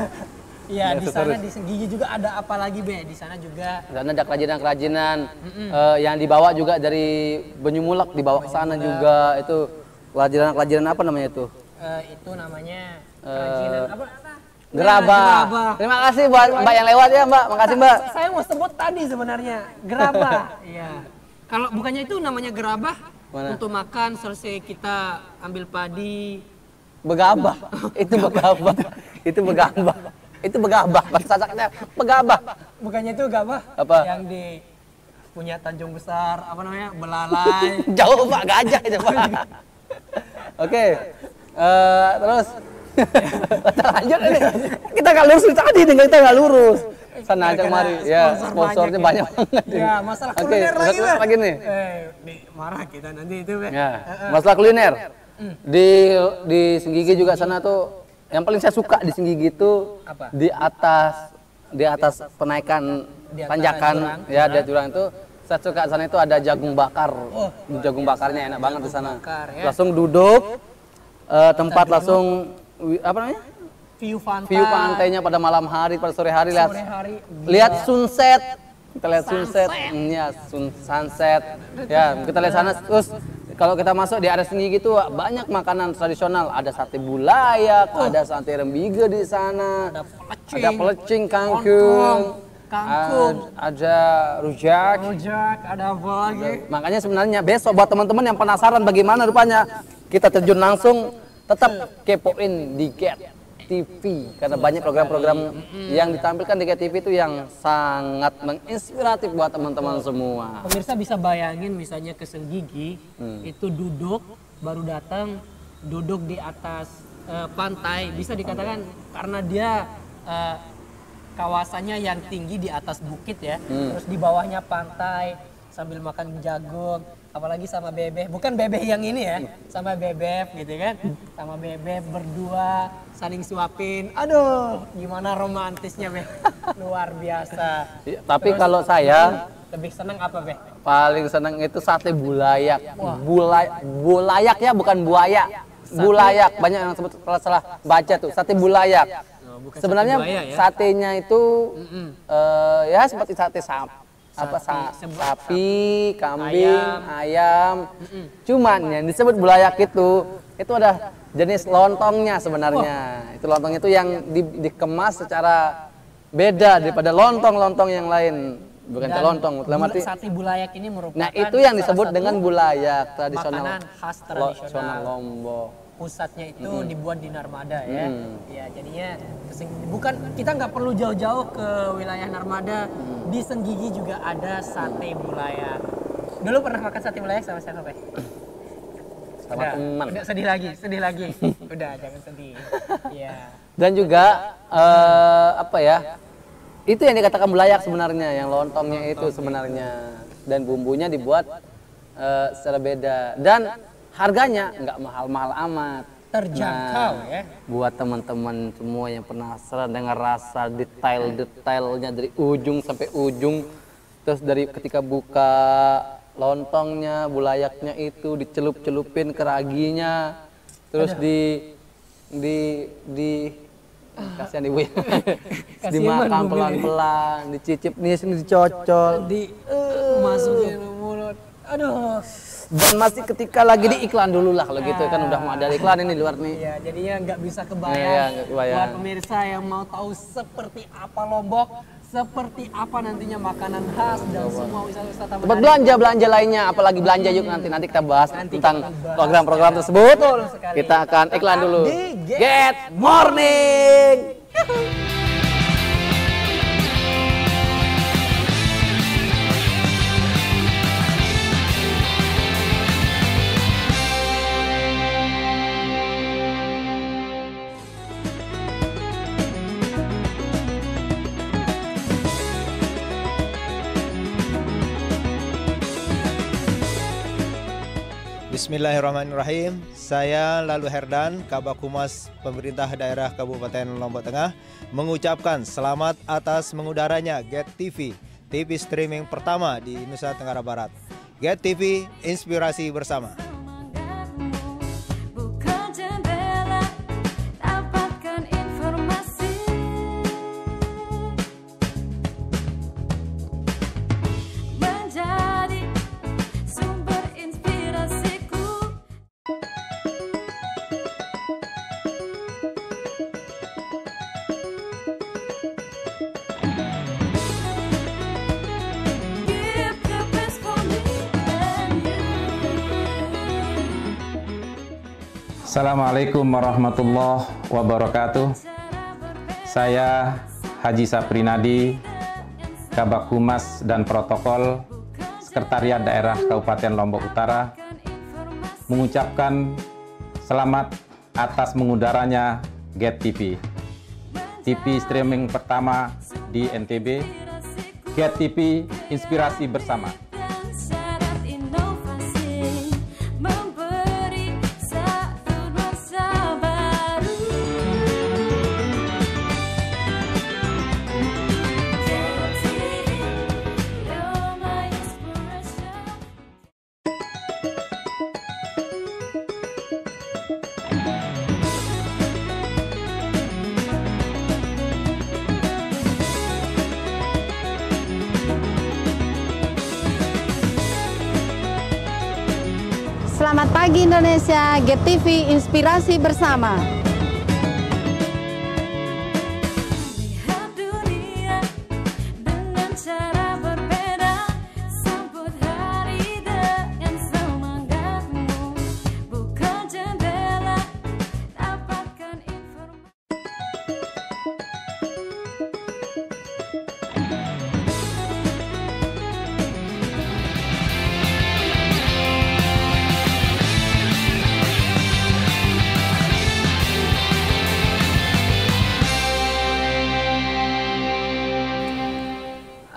Iya, di sana di Senggigi juga ada apa lagi, Be? Di sana juga di sana ada kerajinan yang dibawa juga dari Banyumulak, dibawa ke sana juga. Itu kerajinan apa namanya itu? Itu namanya kerajinan apa? Gerabah. Terima kasih buat Mbak yang lewat ya, Mbak. Makasih, Mbak. Saya mau sebut tadi sebenarnya gerabah. Iya. Kalau bukannya itu namanya gerabah untuk makan selesai kita ambil padi. Begabah. Itu begabah. Itu begabah. Itu begabah, bahasa Sasaknya begabah. Bukannya itu gabah? Apa? Yang di punya Tanjung Besar, apa namanya? Belalai. Jauh, Pak, gajah itu, Pak. Oke. Terus kita lanjut ini. Kita nggak lurus tadi, kita nggak lurus. Sana aja kemari. Ya, sponsornya banyak banget. Ya, masalah kuliner lagi nih. Marah kita nanti itu, Be. Ya, masalah kuliner. Di Senggigi juga sana tuh yang paling saya suka di Senggigi itu apa? di atas penaikan tanjakan ya di jurang itu saya suka sana itu ada jagung bakar. Jagung bakarnya enak banget di sana. Ya. Langsung duduk tempat langsung apa namanya? View pantainya pada malam hari, pada sore hari lihat sunset. Kita lihat sunset. Ya, sunset. Ya, kita lihat sana terus kalau kita masuk di area Senggigi itu banyak makanan tradisional, ada sate bulayak, ada sate rembige di sana, ada pelecing, kangkung, ada rujak, ada apa lagi? Makanya sebenarnya besok buat teman-teman yang penasaran bagaimana rupanya kita terjun langsung, tetap kepoin di Get TV karena banyak program-program yang ditampilkan di Get TV itu yang sangat menginspiratif buat teman-teman semua. Pemirsa bisa bayangin misalnya ke Senggigi itu baru datang duduk di atas pantai, bisa dikatakan karena dia kawasannya yang tinggi di atas bukit ya, terus di bawahnya pantai sambil makan jagung, apalagi sama Bebek, bukan Bebek yang ini ya, sama Bebek gitu kan, sama Bebek berdua saling suapin, aduh gimana romantisnya Beb, luar biasa. Tapi Terus, kalau saya lebih seneng apa Beb? paling seneng itu sate bulayak. Bulayak ya, bukan buaya. Bulayak, banyak yang sebut salah baca tuh, sate bulayak. Bukan Sebenarnya sate buaya, ya? satenya itu ya seperti sate sapi, kambing, ayam. Cuman yang disebut bulayak itu ada jenis lontongnya sebenarnya. Itu lontongnya itu yang dikemas secara beda daripada lontong-lontong yang lain. Bukan lontong, sate bulayak ini merupakan nah itu yang disebut dengan bulayak tradisional, makanan khas tradisional Lombok. Pusatnya itu dibuat di Narmada ya. Ya jadinya bukan, kita nggak perlu jauh-jauh ke wilayah Narmada, di Senggigi juga ada sate bulayak. Dulu pernah makan sate bulayak sama siapa Pak? Sama teman. Udah sedih lagi. Udah jangan sedih. Ya. Dan juga apa ya? Itu yang dikatakan bulayak sebenarnya, yang lontongnya itu sebenarnya, dan bumbunya dibuat secara beda dan harganya nggak mahal-mahal amat, terjangkau ya. Buat teman-teman semua yang penasaran dengan rasa detail-detailnya dari ujung sampai ujung, terus dari ketika buka lontongnya, bulayaknya itu dicelup-celupin ke raginya, terus kasihan ibu ya. Dimakan pelan-pelan, dicicip nih, dicocol, masukin mulut. Aduh. Dan masih ketika lagi di iklan dulu lah kalau gitu kan, udah mau ada iklan ini di luar nih. Iya, jadinya nggak bisa kebayang. Iya, nggak kebayang. Buat pemirsa yang mau tahu seperti apa Lombok, seperti apa nantinya makanan khas dan semua wisata-wisata Tempat belanja lainnya, apalagi belanja yuk nanti kita bahas tentang program-program tersebut. Kita akan iklan dulu. Get Morning. Bismillahirrahmanirrahim. Saya Lalu Herdan, Kabak Humas Pemerintah Daerah Kabupaten Lombok Tengah, mengucapkan selamat atas mengudaranya Get TV, TV streaming pertama di Nusa Tenggara Barat. Get TV, inspirasi bersama. Assalamualaikum warahmatullahi wabarakatuh. Saya Haji Saprinadi, Kabak Humas dan Protokol Sekretariat Daerah Kabupaten Lombok Utara, mengucapkan selamat atas mengudaranya Get TV, TV streaming pertama di NTB. Get TV, inspirasi bersama. Selamat pagi Indonesia, Get TV, inspirasi bersama.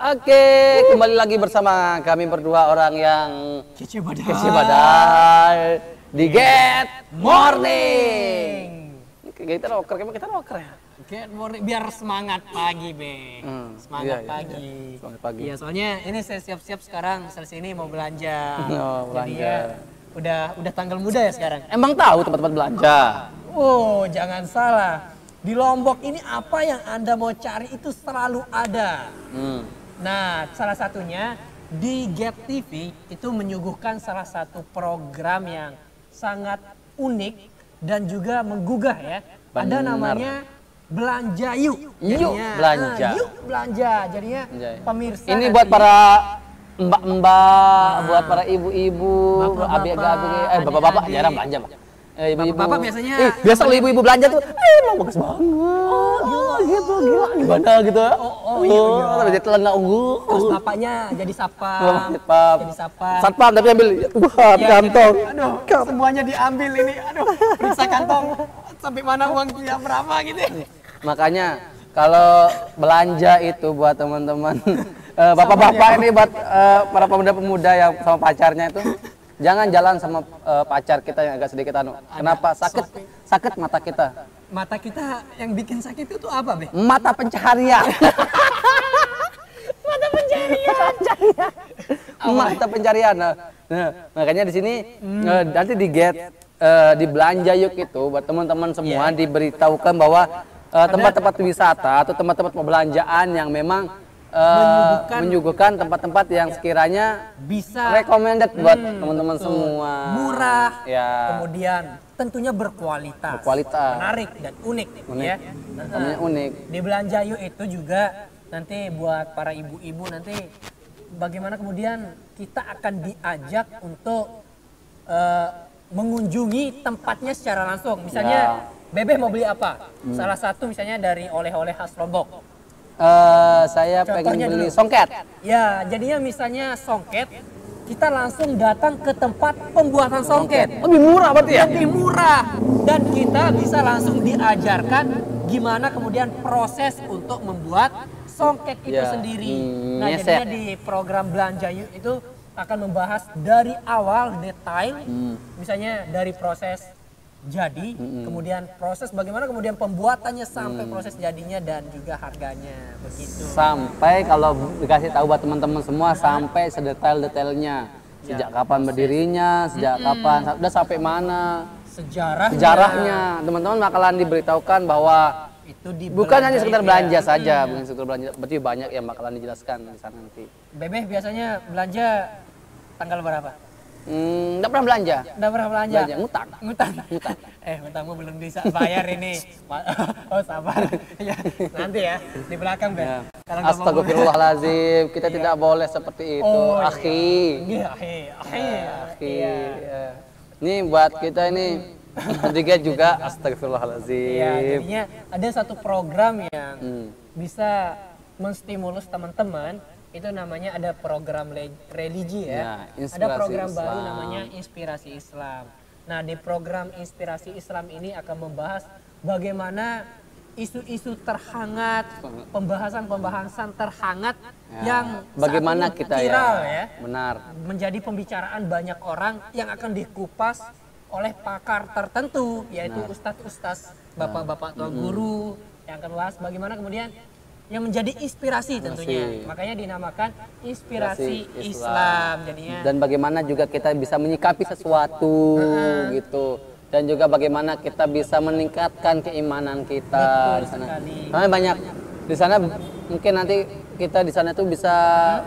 Oke, kembali lagi bersama kami berdua orang yang Kece badai. kece badai di Get Morning. Kita rocker, kita rocker ya. Get Morning biar semangat pagi, Be. Semangat iya, pagi. iya. Semangat pagi. Iya, soalnya ini saya siap-siap sekarang selesai ini mau belanja. Oh, belanja. Jadi ya, udah tanggal muda ya sekarang. Emang tahu tempat-tempat belanja? Oh, jangan salah. Di Lombok ini apa yang Anda mau cari itu selalu ada. Nah, salah satunya di Get TV itu menyuguhkan salah satu program yang sangat unik dan juga menggugah ya. Ada Benar. namanya Belanja Yuk. Yuk belanja. Yuk belanja. Jadinya pemirsa. Ini nanti- buat para mbak-mbak, buat para ibu-ibu, Bapak-bapak, abg-abg, bapak-bapak adik-adik. jarang belanja, Pak. Ibu-ibu. Bapak biasanya- biasa kalau ibu-ibu belanja tuh, emang bagus banget. Oh, gitu, gila. Gimana gitu. iya. Terus dia telan ungu. Terus bapaknya jadi satpam. Satpam. Jadi satpam. Satpam tapi ambil wah, Iya, kantong. Aduh, semuanya diambil ini. Aduh, periksa kantong sampai mana uang dia berapa gitu. Makanya kalau belanja itu buat teman-teman bapak-bapak ini buat para pemuda-pemuda yang sama pacarnya itu jangan jalan sama pacar kita yang agak sedikit anu. Kenapa? Sakit mata kita. Mata kita yang bikin sakit itu apa, Be? Mata pencaharian. Mata pencarian. Mata pencarian. Nah, makanya di sini nanti di Get di Belanja Yuk itu buat teman-teman semua diberitahukan bahwa tempat-tempat wisata atau tempat-tempat perbelanjaan yang memang menyuguhkan tempat-tempat yang sekiranya Bisa recommended buat teman-teman semua. murah, Ya. kemudian tentunya berkualitas, Berkualitas. menarik dan unik, Unik. ya. Namanya unik. Di Belanja Yuk itu juga nanti buat para ibu-ibu nanti bagaimana kemudian kita akan diajak untuk mengunjungi tempatnya secara langsung. Misalnya Bebeh mau beli apa? Salah satu misalnya dari oleh-oleh khas Lombok. Saya Contohnya pengen beli dulu. songket. Ya, jadinya misalnya songket, kita langsung datang ke tempat pembuatan songket. Lebih murah berarti ya? Lebih murah. Dan kita bisa langsung diajarkan gimana kemudian proses untuk membuat songket itu Ya, sendiri. Nah, ngeset. jadinya di program Belanja Yuk itu akan membahas dari awal detail, misalnya dari proses jadi, kemudian proses bagaimana kemudian pembuatannya sampai proses jadinya dan juga harganya, begitu. Sampai kalau dikasih tahu buat teman-teman semua sampai sedetail-detailnya. Sejak kapan berdirinya, sejak kapan, udah sampai mana sejarahnya. Teman-teman bakalan diberitahukan bahwa itu bukan hanya sekedar belanja ya. saja, bukan sekedar belanja, berarti banyak yang bakalan dijelaskan di sana nanti. Bebeh biasanya belanja tanggal berapa? Nggak pernah belanja. Udah pernah belanja? Ngutang. Ngutang. Ngutangmu belum bisa bayar ini. Oh sabar. Ya, nanti ya di belakang Beb. Ya. Kalau nggak mau- Astagfirullahaladzim, kita tidak boleh seperti itu, Oh, iya. akhi. Iya, Akhi. Iya. Ya. Ini buat kita ini juga juga astagfirullahaladzim. Iya, jadinya ada satu program yang bisa menstimulus teman-teman. Itu namanya ada program religi ya. Ya, Inspirasi Ada program baru Islam. namanya Inspirasi Islam. Nah, di program Inspirasi Islam ini akan membahas bagaimana isu-isu terhangat, pembahasan-pembahasan terhangat yang bagaimana saat ini kita viral ya, ya, benar. menjadi pembicaraan banyak orang yang akan dikupas oleh pakar tertentu, yaitu ustadz-ustadz, bapak-bapak tua guru yang akan bahas bagaimana kemudian yang menjadi inspirasi tentunya. Makanya dinamakan Inspirasi Islam. Jadinya Dan bagaimana juga kita bisa menyikapi sesuatu gitu. Dan juga bagaimana kita bisa meningkatkan keimanan kita di sana. Karena banyak di sana mungkin nanti kita di sana tuh bisa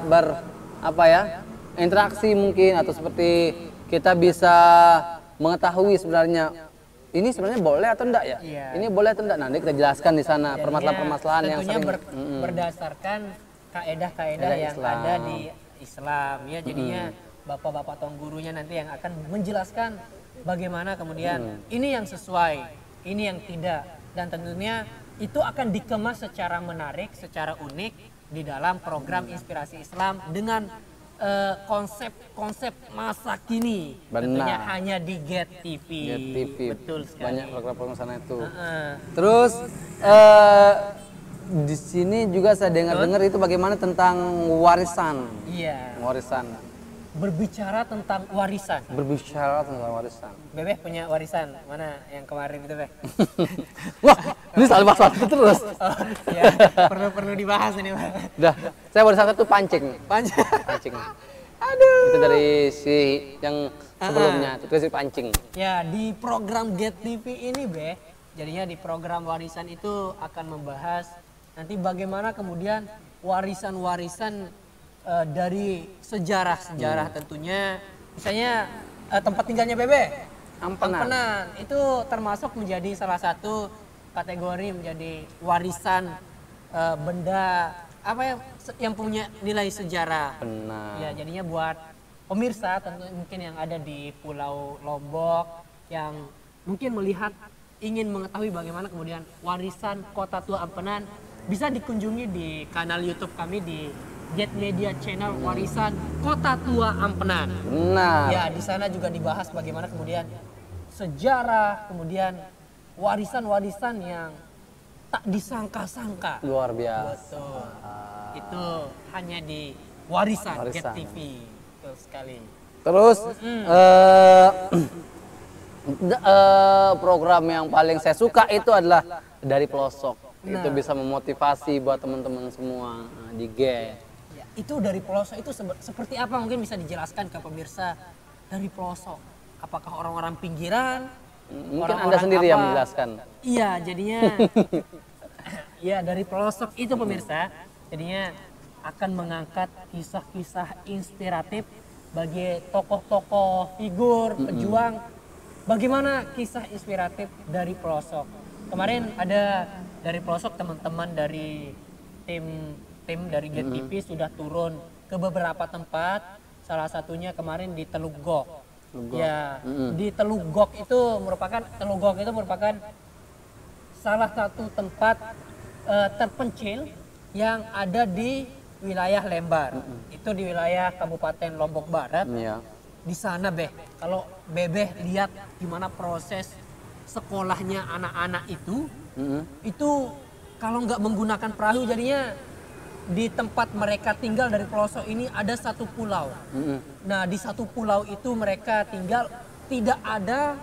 interaksi mungkin atau seperti kita bisa mengetahui sebenarnya ini sebenarnya boleh atau enggak ya? Iya. Ini boleh atau enggak? Nanti kita jelaskan di sana permasalahan-permasalahan yang tentunya sering berdasarkan kaedah-kaedah yang Islam. ada di Islam ya. Jadinya bapak-bapak tuan gurunya nanti yang akan menjelaskan bagaimana kemudian ini yang sesuai, ini yang tidak, dan tentunya itu akan dikemas secara menarik, secara unik di dalam program Inspirasi Islam dengan konsep-konsep masa kini. Benar. Tentunya hanya di Get TV. Get TV. Betul sekali. Banyak program-program sana itu. Terus Di sini juga saya dengar-dengar itu bagaimana tentang warisan. Iya. Warisan. Berbicara tentang warisan. Berbicara tentang warisan. Bebeh punya warisan mana yang kemarin itu, Beh? Wah, ini selalu bahas itu terus. Oh, ya, perlu dibahas ini, Bang. Udah, saya warisan itu pancing. Pancing. Aduh. Itu dari si yang sebelumnya, itu si pancing. Ya, di program Get TV ini, Beh, jadinya di program warisan itu akan membahas nanti bagaimana kemudian warisan-warisan dari sejarah tentunya. Misalnya tempat tinggalnya Bebe, Ampenan. Itu termasuk menjadi salah satu kategori menjadi warisan benda apa yang punya nilai sejarah. Benar. Ya, jadinya buat pemirsa tentu mungkin yang ada di Pulau Lombok yang mungkin melihat ingin mengetahui bagaimana kemudian warisan Kota Tua Ampenan bisa dikunjungi di kanal YouTube kami di Get Media Channel Warisan Kota Tua Ampenan. Benar. Ya, di sana juga dibahas bagaimana kemudian sejarah, kemudian warisan-warisan yang tak disangka-sangka. Luar biasa. Betul. Itu hanya di Warisan. Get TV. Betul sekali. Terus program yang paling saya suka itu adalah dari pelosok. Nah. Itu bisa memotivasi buat teman-teman semua di Get. Ya, itu dari pelosok itu seperti apa mungkin bisa dijelaskan ke pemirsa dari pelosok? Apakah orang-orang pinggiran? Mungkin Anda sendiri yang menjelaskan. Iya, jadinya ya dari pelosok itu pemirsa, jadinya akan mengangkat kisah-kisah inspiratif bagi tokoh-tokoh figur pejuang. Bagaimana kisah inspiratif dari pelosok? Kemarin ada dari pelosok teman-teman dari tim dari Get TV sudah turun ke beberapa tempat. Salah satunya kemarin di Teluk Gok. Ya, di Teluk Gok itu merupakan salah satu tempat terpencil yang ada di wilayah Lembar. Itu di wilayah Kabupaten Lombok Barat. Iya. Di sana kalau Bebeh lihat gimana proses sekolahnya anak-anak itu kalau nggak menggunakan perahu jadinya di tempat mereka tinggal dari pelosok ini ada satu pulau. Nah, di satu pulau itu mereka tinggal tidak ada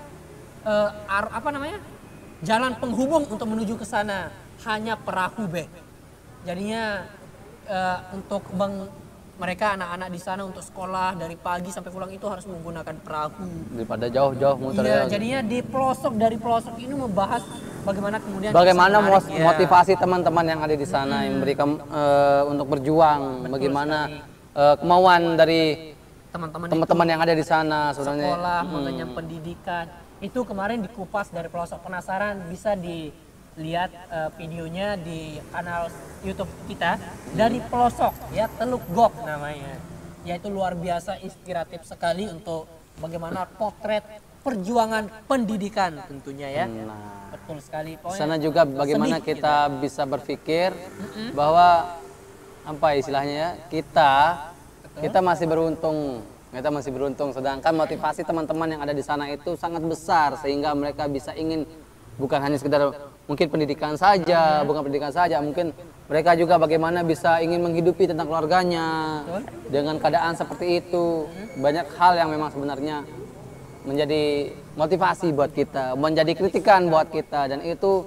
jalan penghubung untuk menuju ke sana, hanya perahu, Beh. Jadinya untuk mereka anak-anak di sana untuk sekolah dari pagi sampai pulang itu harus menggunakan perahu. Daripada jauh-jauh muter. Iya, jadinya dari pelosok ini membahas bagaimana kemudian motivasi teman-teman yang ada di sana yang mereka untuk berjuang. Betul, bagaimana kemauan dari teman-teman yang ada di sana sebenarnya. Sekolah, mengenyam pendidikan. Itu kemarin dikupas dari pelosok. Penasaran bisa dilihat videonya di kanal YouTube kita dari pelosok ya, Teluk Gok namanya. Ya, itu luar biasa inspiratif sekali untuk bagaimana potret perjuangan pendidikan tentunya ya. Betul sekali. Di sana juga bagaimana kita bisa berpikir bahwa apa istilahnya ya, kita masih beruntung. Kita masih beruntung, sedangkan motivasi teman-teman yang ada di sana itu sangat besar sehingga mereka bisa ingin bukan hanya sekedar mungkin pendidikan saja, mungkin mereka juga bagaimana bisa ingin menghidupi tentang keluarganya dengan keadaan seperti itu. Banyak hal yang memang sebenarnya menjadi motivasi buat kita, menjadi kritikan buat kita, dan itu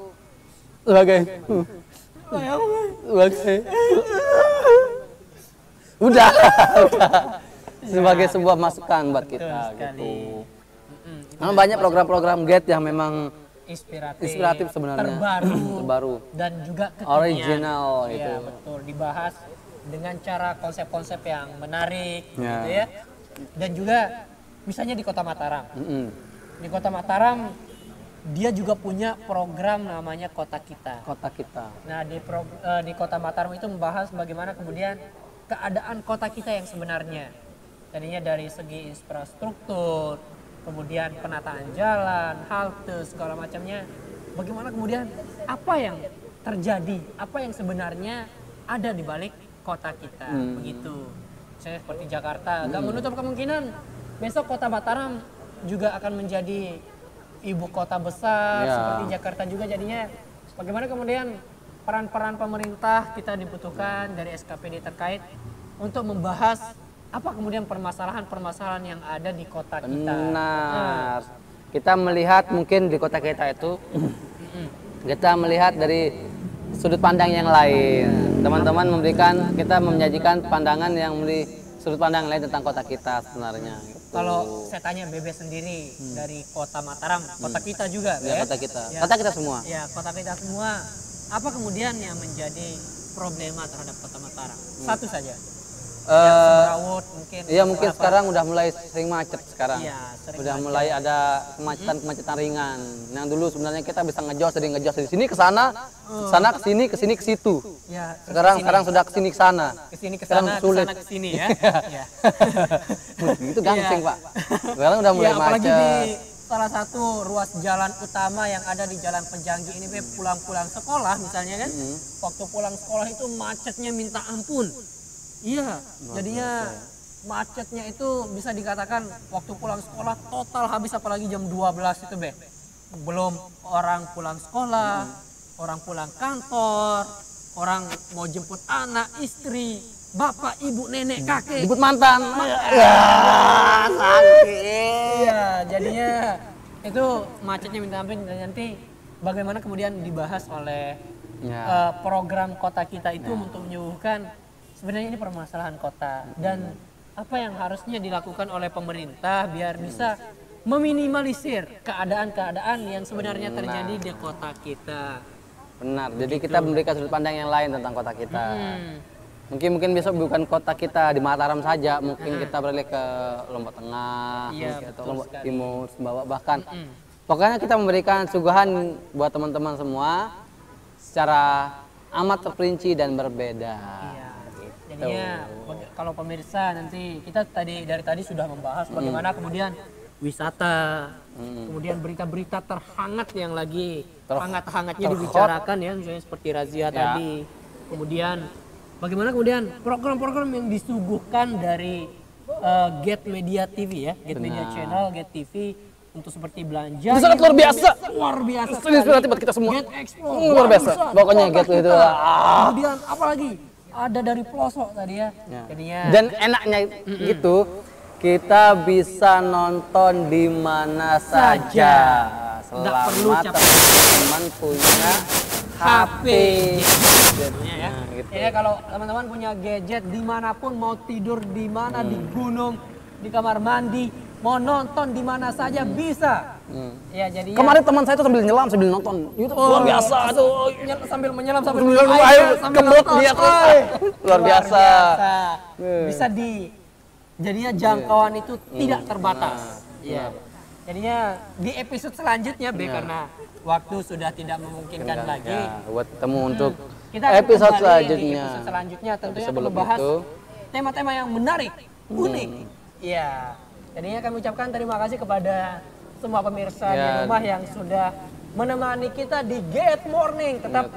udah sebagai sebuah masukan buat kita gitu. Memang banyak program-program Get yang memang inspiratif sebenarnya, terbaru dan juga kekinian. Original itu. Ya, betul, dibahas dengan cara konsep-konsep yang menarik gitu ya. Dan juga misalnya di Kota Mataram. Di Kota Mataram dia juga punya program namanya Kota Kita. Kota Kita. Nah, di Kota Mataram itu membahas bagaimana kemudian keadaan kota kita yang sebenarnya. Tadinya dari segi infrastruktur, kemudian penataan jalan, halte, segala macamnya. Bagaimana kemudian apa yang terjadi, apa yang sebenarnya ada di balik kota kita, begitu. Misalnya seperti Jakarta, gak menutup kemungkinan besok Kota Mataram juga akan menjadi ibu kota besar seperti Jakarta juga. Jadinya bagaimana kemudian peran-peran pemerintah kita dibutuhkan dari SKPD terkait untuk membahas apa kemudian permasalahan-permasalahan yang ada di kota kita. Benar. Kita melihat mungkin di kota kita itu, kita melihat dari sudut pandang yang lain. Teman-teman kita menyajikan pandangan yang dari sudut pandang lain tentang kota kita sebenarnya. Kalau saya tanya Bebe sendiri dari kota Mataram, kota kita juga, ya, kota kita, ya, kota kita semua. Ya, kota kita semua. Apa kemudian yang menjadi problema terhadap kota Mataram? Satu saja. Semrawut mungkin. Iya, mungkin sekarang udah mulai sering macet sekarang. Iya, udah mulai ada kemacetan ringan. Yang dulu sebenarnya kita bisa ngejos dari sini ke sana, sana ke sini, ke situ. Ya, sekarang sudah ke sini ke sana. Ke sini ke sana, sulit. ke sini ya. Ya. Itu gampang, Pak. Sekarang udah mulai macet. Apalagi di salah satu ruas jalan utama yang ada di Jalan Pejanggi ini, pulang-pulang sekolah misalnya kan. Waktu pulang sekolah itu macetnya minta ampun. Iya, jadinya macetnya itu bisa dikatakan waktu pulang sekolah total habis, apalagi jam 12 itu Be. Belum orang pulang sekolah, orang pulang kantor, orang mau jemput anak, istri, bapak, ibu, nenek, kakek. Jemput mantan. Iya, jadinya itu macetnya minta ampun. Dan nanti bagaimana kemudian dibahas oleh program kota kita itu untuk menyuguhkan sebenarnya ini permasalahan kota dan apa yang harusnya dilakukan oleh pemerintah biar bisa meminimalisir keadaan-keadaan yang sebenarnya terjadi di kota kita. Benar, jadi kita memberikan sudut pandang yang lain tentang kota kita. Mungkin besok bukan kota kita di Mataram saja, mungkin kita beralih ke Lombok Tengah, atau Lombok Timur, Sumbawa, bahkan pokoknya kita memberikan suguhan buat teman-teman semua secara amat terperinci dan berbeda. Jadinya kalau pemirsa nanti kita dari tadi sudah membahas bagaimana kemudian wisata, kemudian berita-berita terhangat yang lagi hangat-hangatnya dibicarakan ya, misalnya seperti razia tadi. Kemudian bagaimana kemudian program-program yang disuguhkan dari Get Media TV ya, Get Media Channel, Get TV untuk seperti belanja. Itu sangat luar biasa. Luar biasa. Inspiratif buat kita semua. Get Expo. Luar biasa. Pokoknya Get itu. Kemudian apalagi ada dari pelosok tadi ya. Jadinya dan enaknya gitu kita bisa nonton di mana saja selama teman-teman punya HP. Ya, kalau teman-teman punya gadget dimanapun, mau tidur di mana, di gunung, di kamar mandi, mau nonton di mana saja bisa. Ya, jadi kemarin teman saya tuh sambil nyelam sambil nonton YouTube, luar biasa tuh, sambil menyelam sambil kemut dia luar biasa. Bisa jadinya jangkauan itu tidak terbatas. Ya. Jadinya di episode selanjutnya karena waktu sudah tidak memungkinkan lagi. Buat ketemu untuk kita episode selanjutnya. Episode selanjutnya tentunya akan membahas tema-tema yang menarik, unik. Iya. Jadinya kami ucapkan terima kasih kepada semua pemirsa di rumah yang sudah menemani kita di Get Morning. Tetap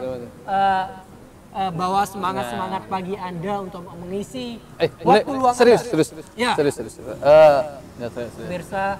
bawa semangat pagi Anda untuk mengisi waktu luang Anda. Serius. Ya. Serius. Pemirsa,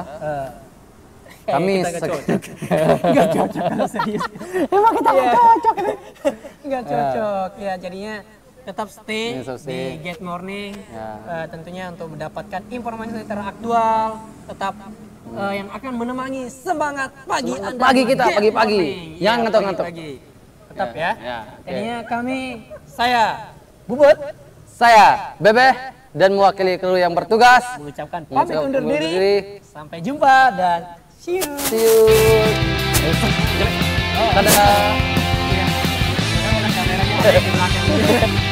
kami nggak cocok kalau serius. Emang kita nggak cocok ini. Nggak cocok. Ya, jadinya tetap stay di Get Morning. Tentunya untuk mendapatkan informasi teraktual, tetap yang akan menemani semangat pagi Anda. Pagi-pagi. Yang ngantuk-ngantuk. Tetap ya. Jadinya saya Bubut, saya Bebe, dan mewakili kru yang bertugas mengucapkan pamit undur diri. Sampai jumpa dan see you. Dadah. Kameranya ada di belakang.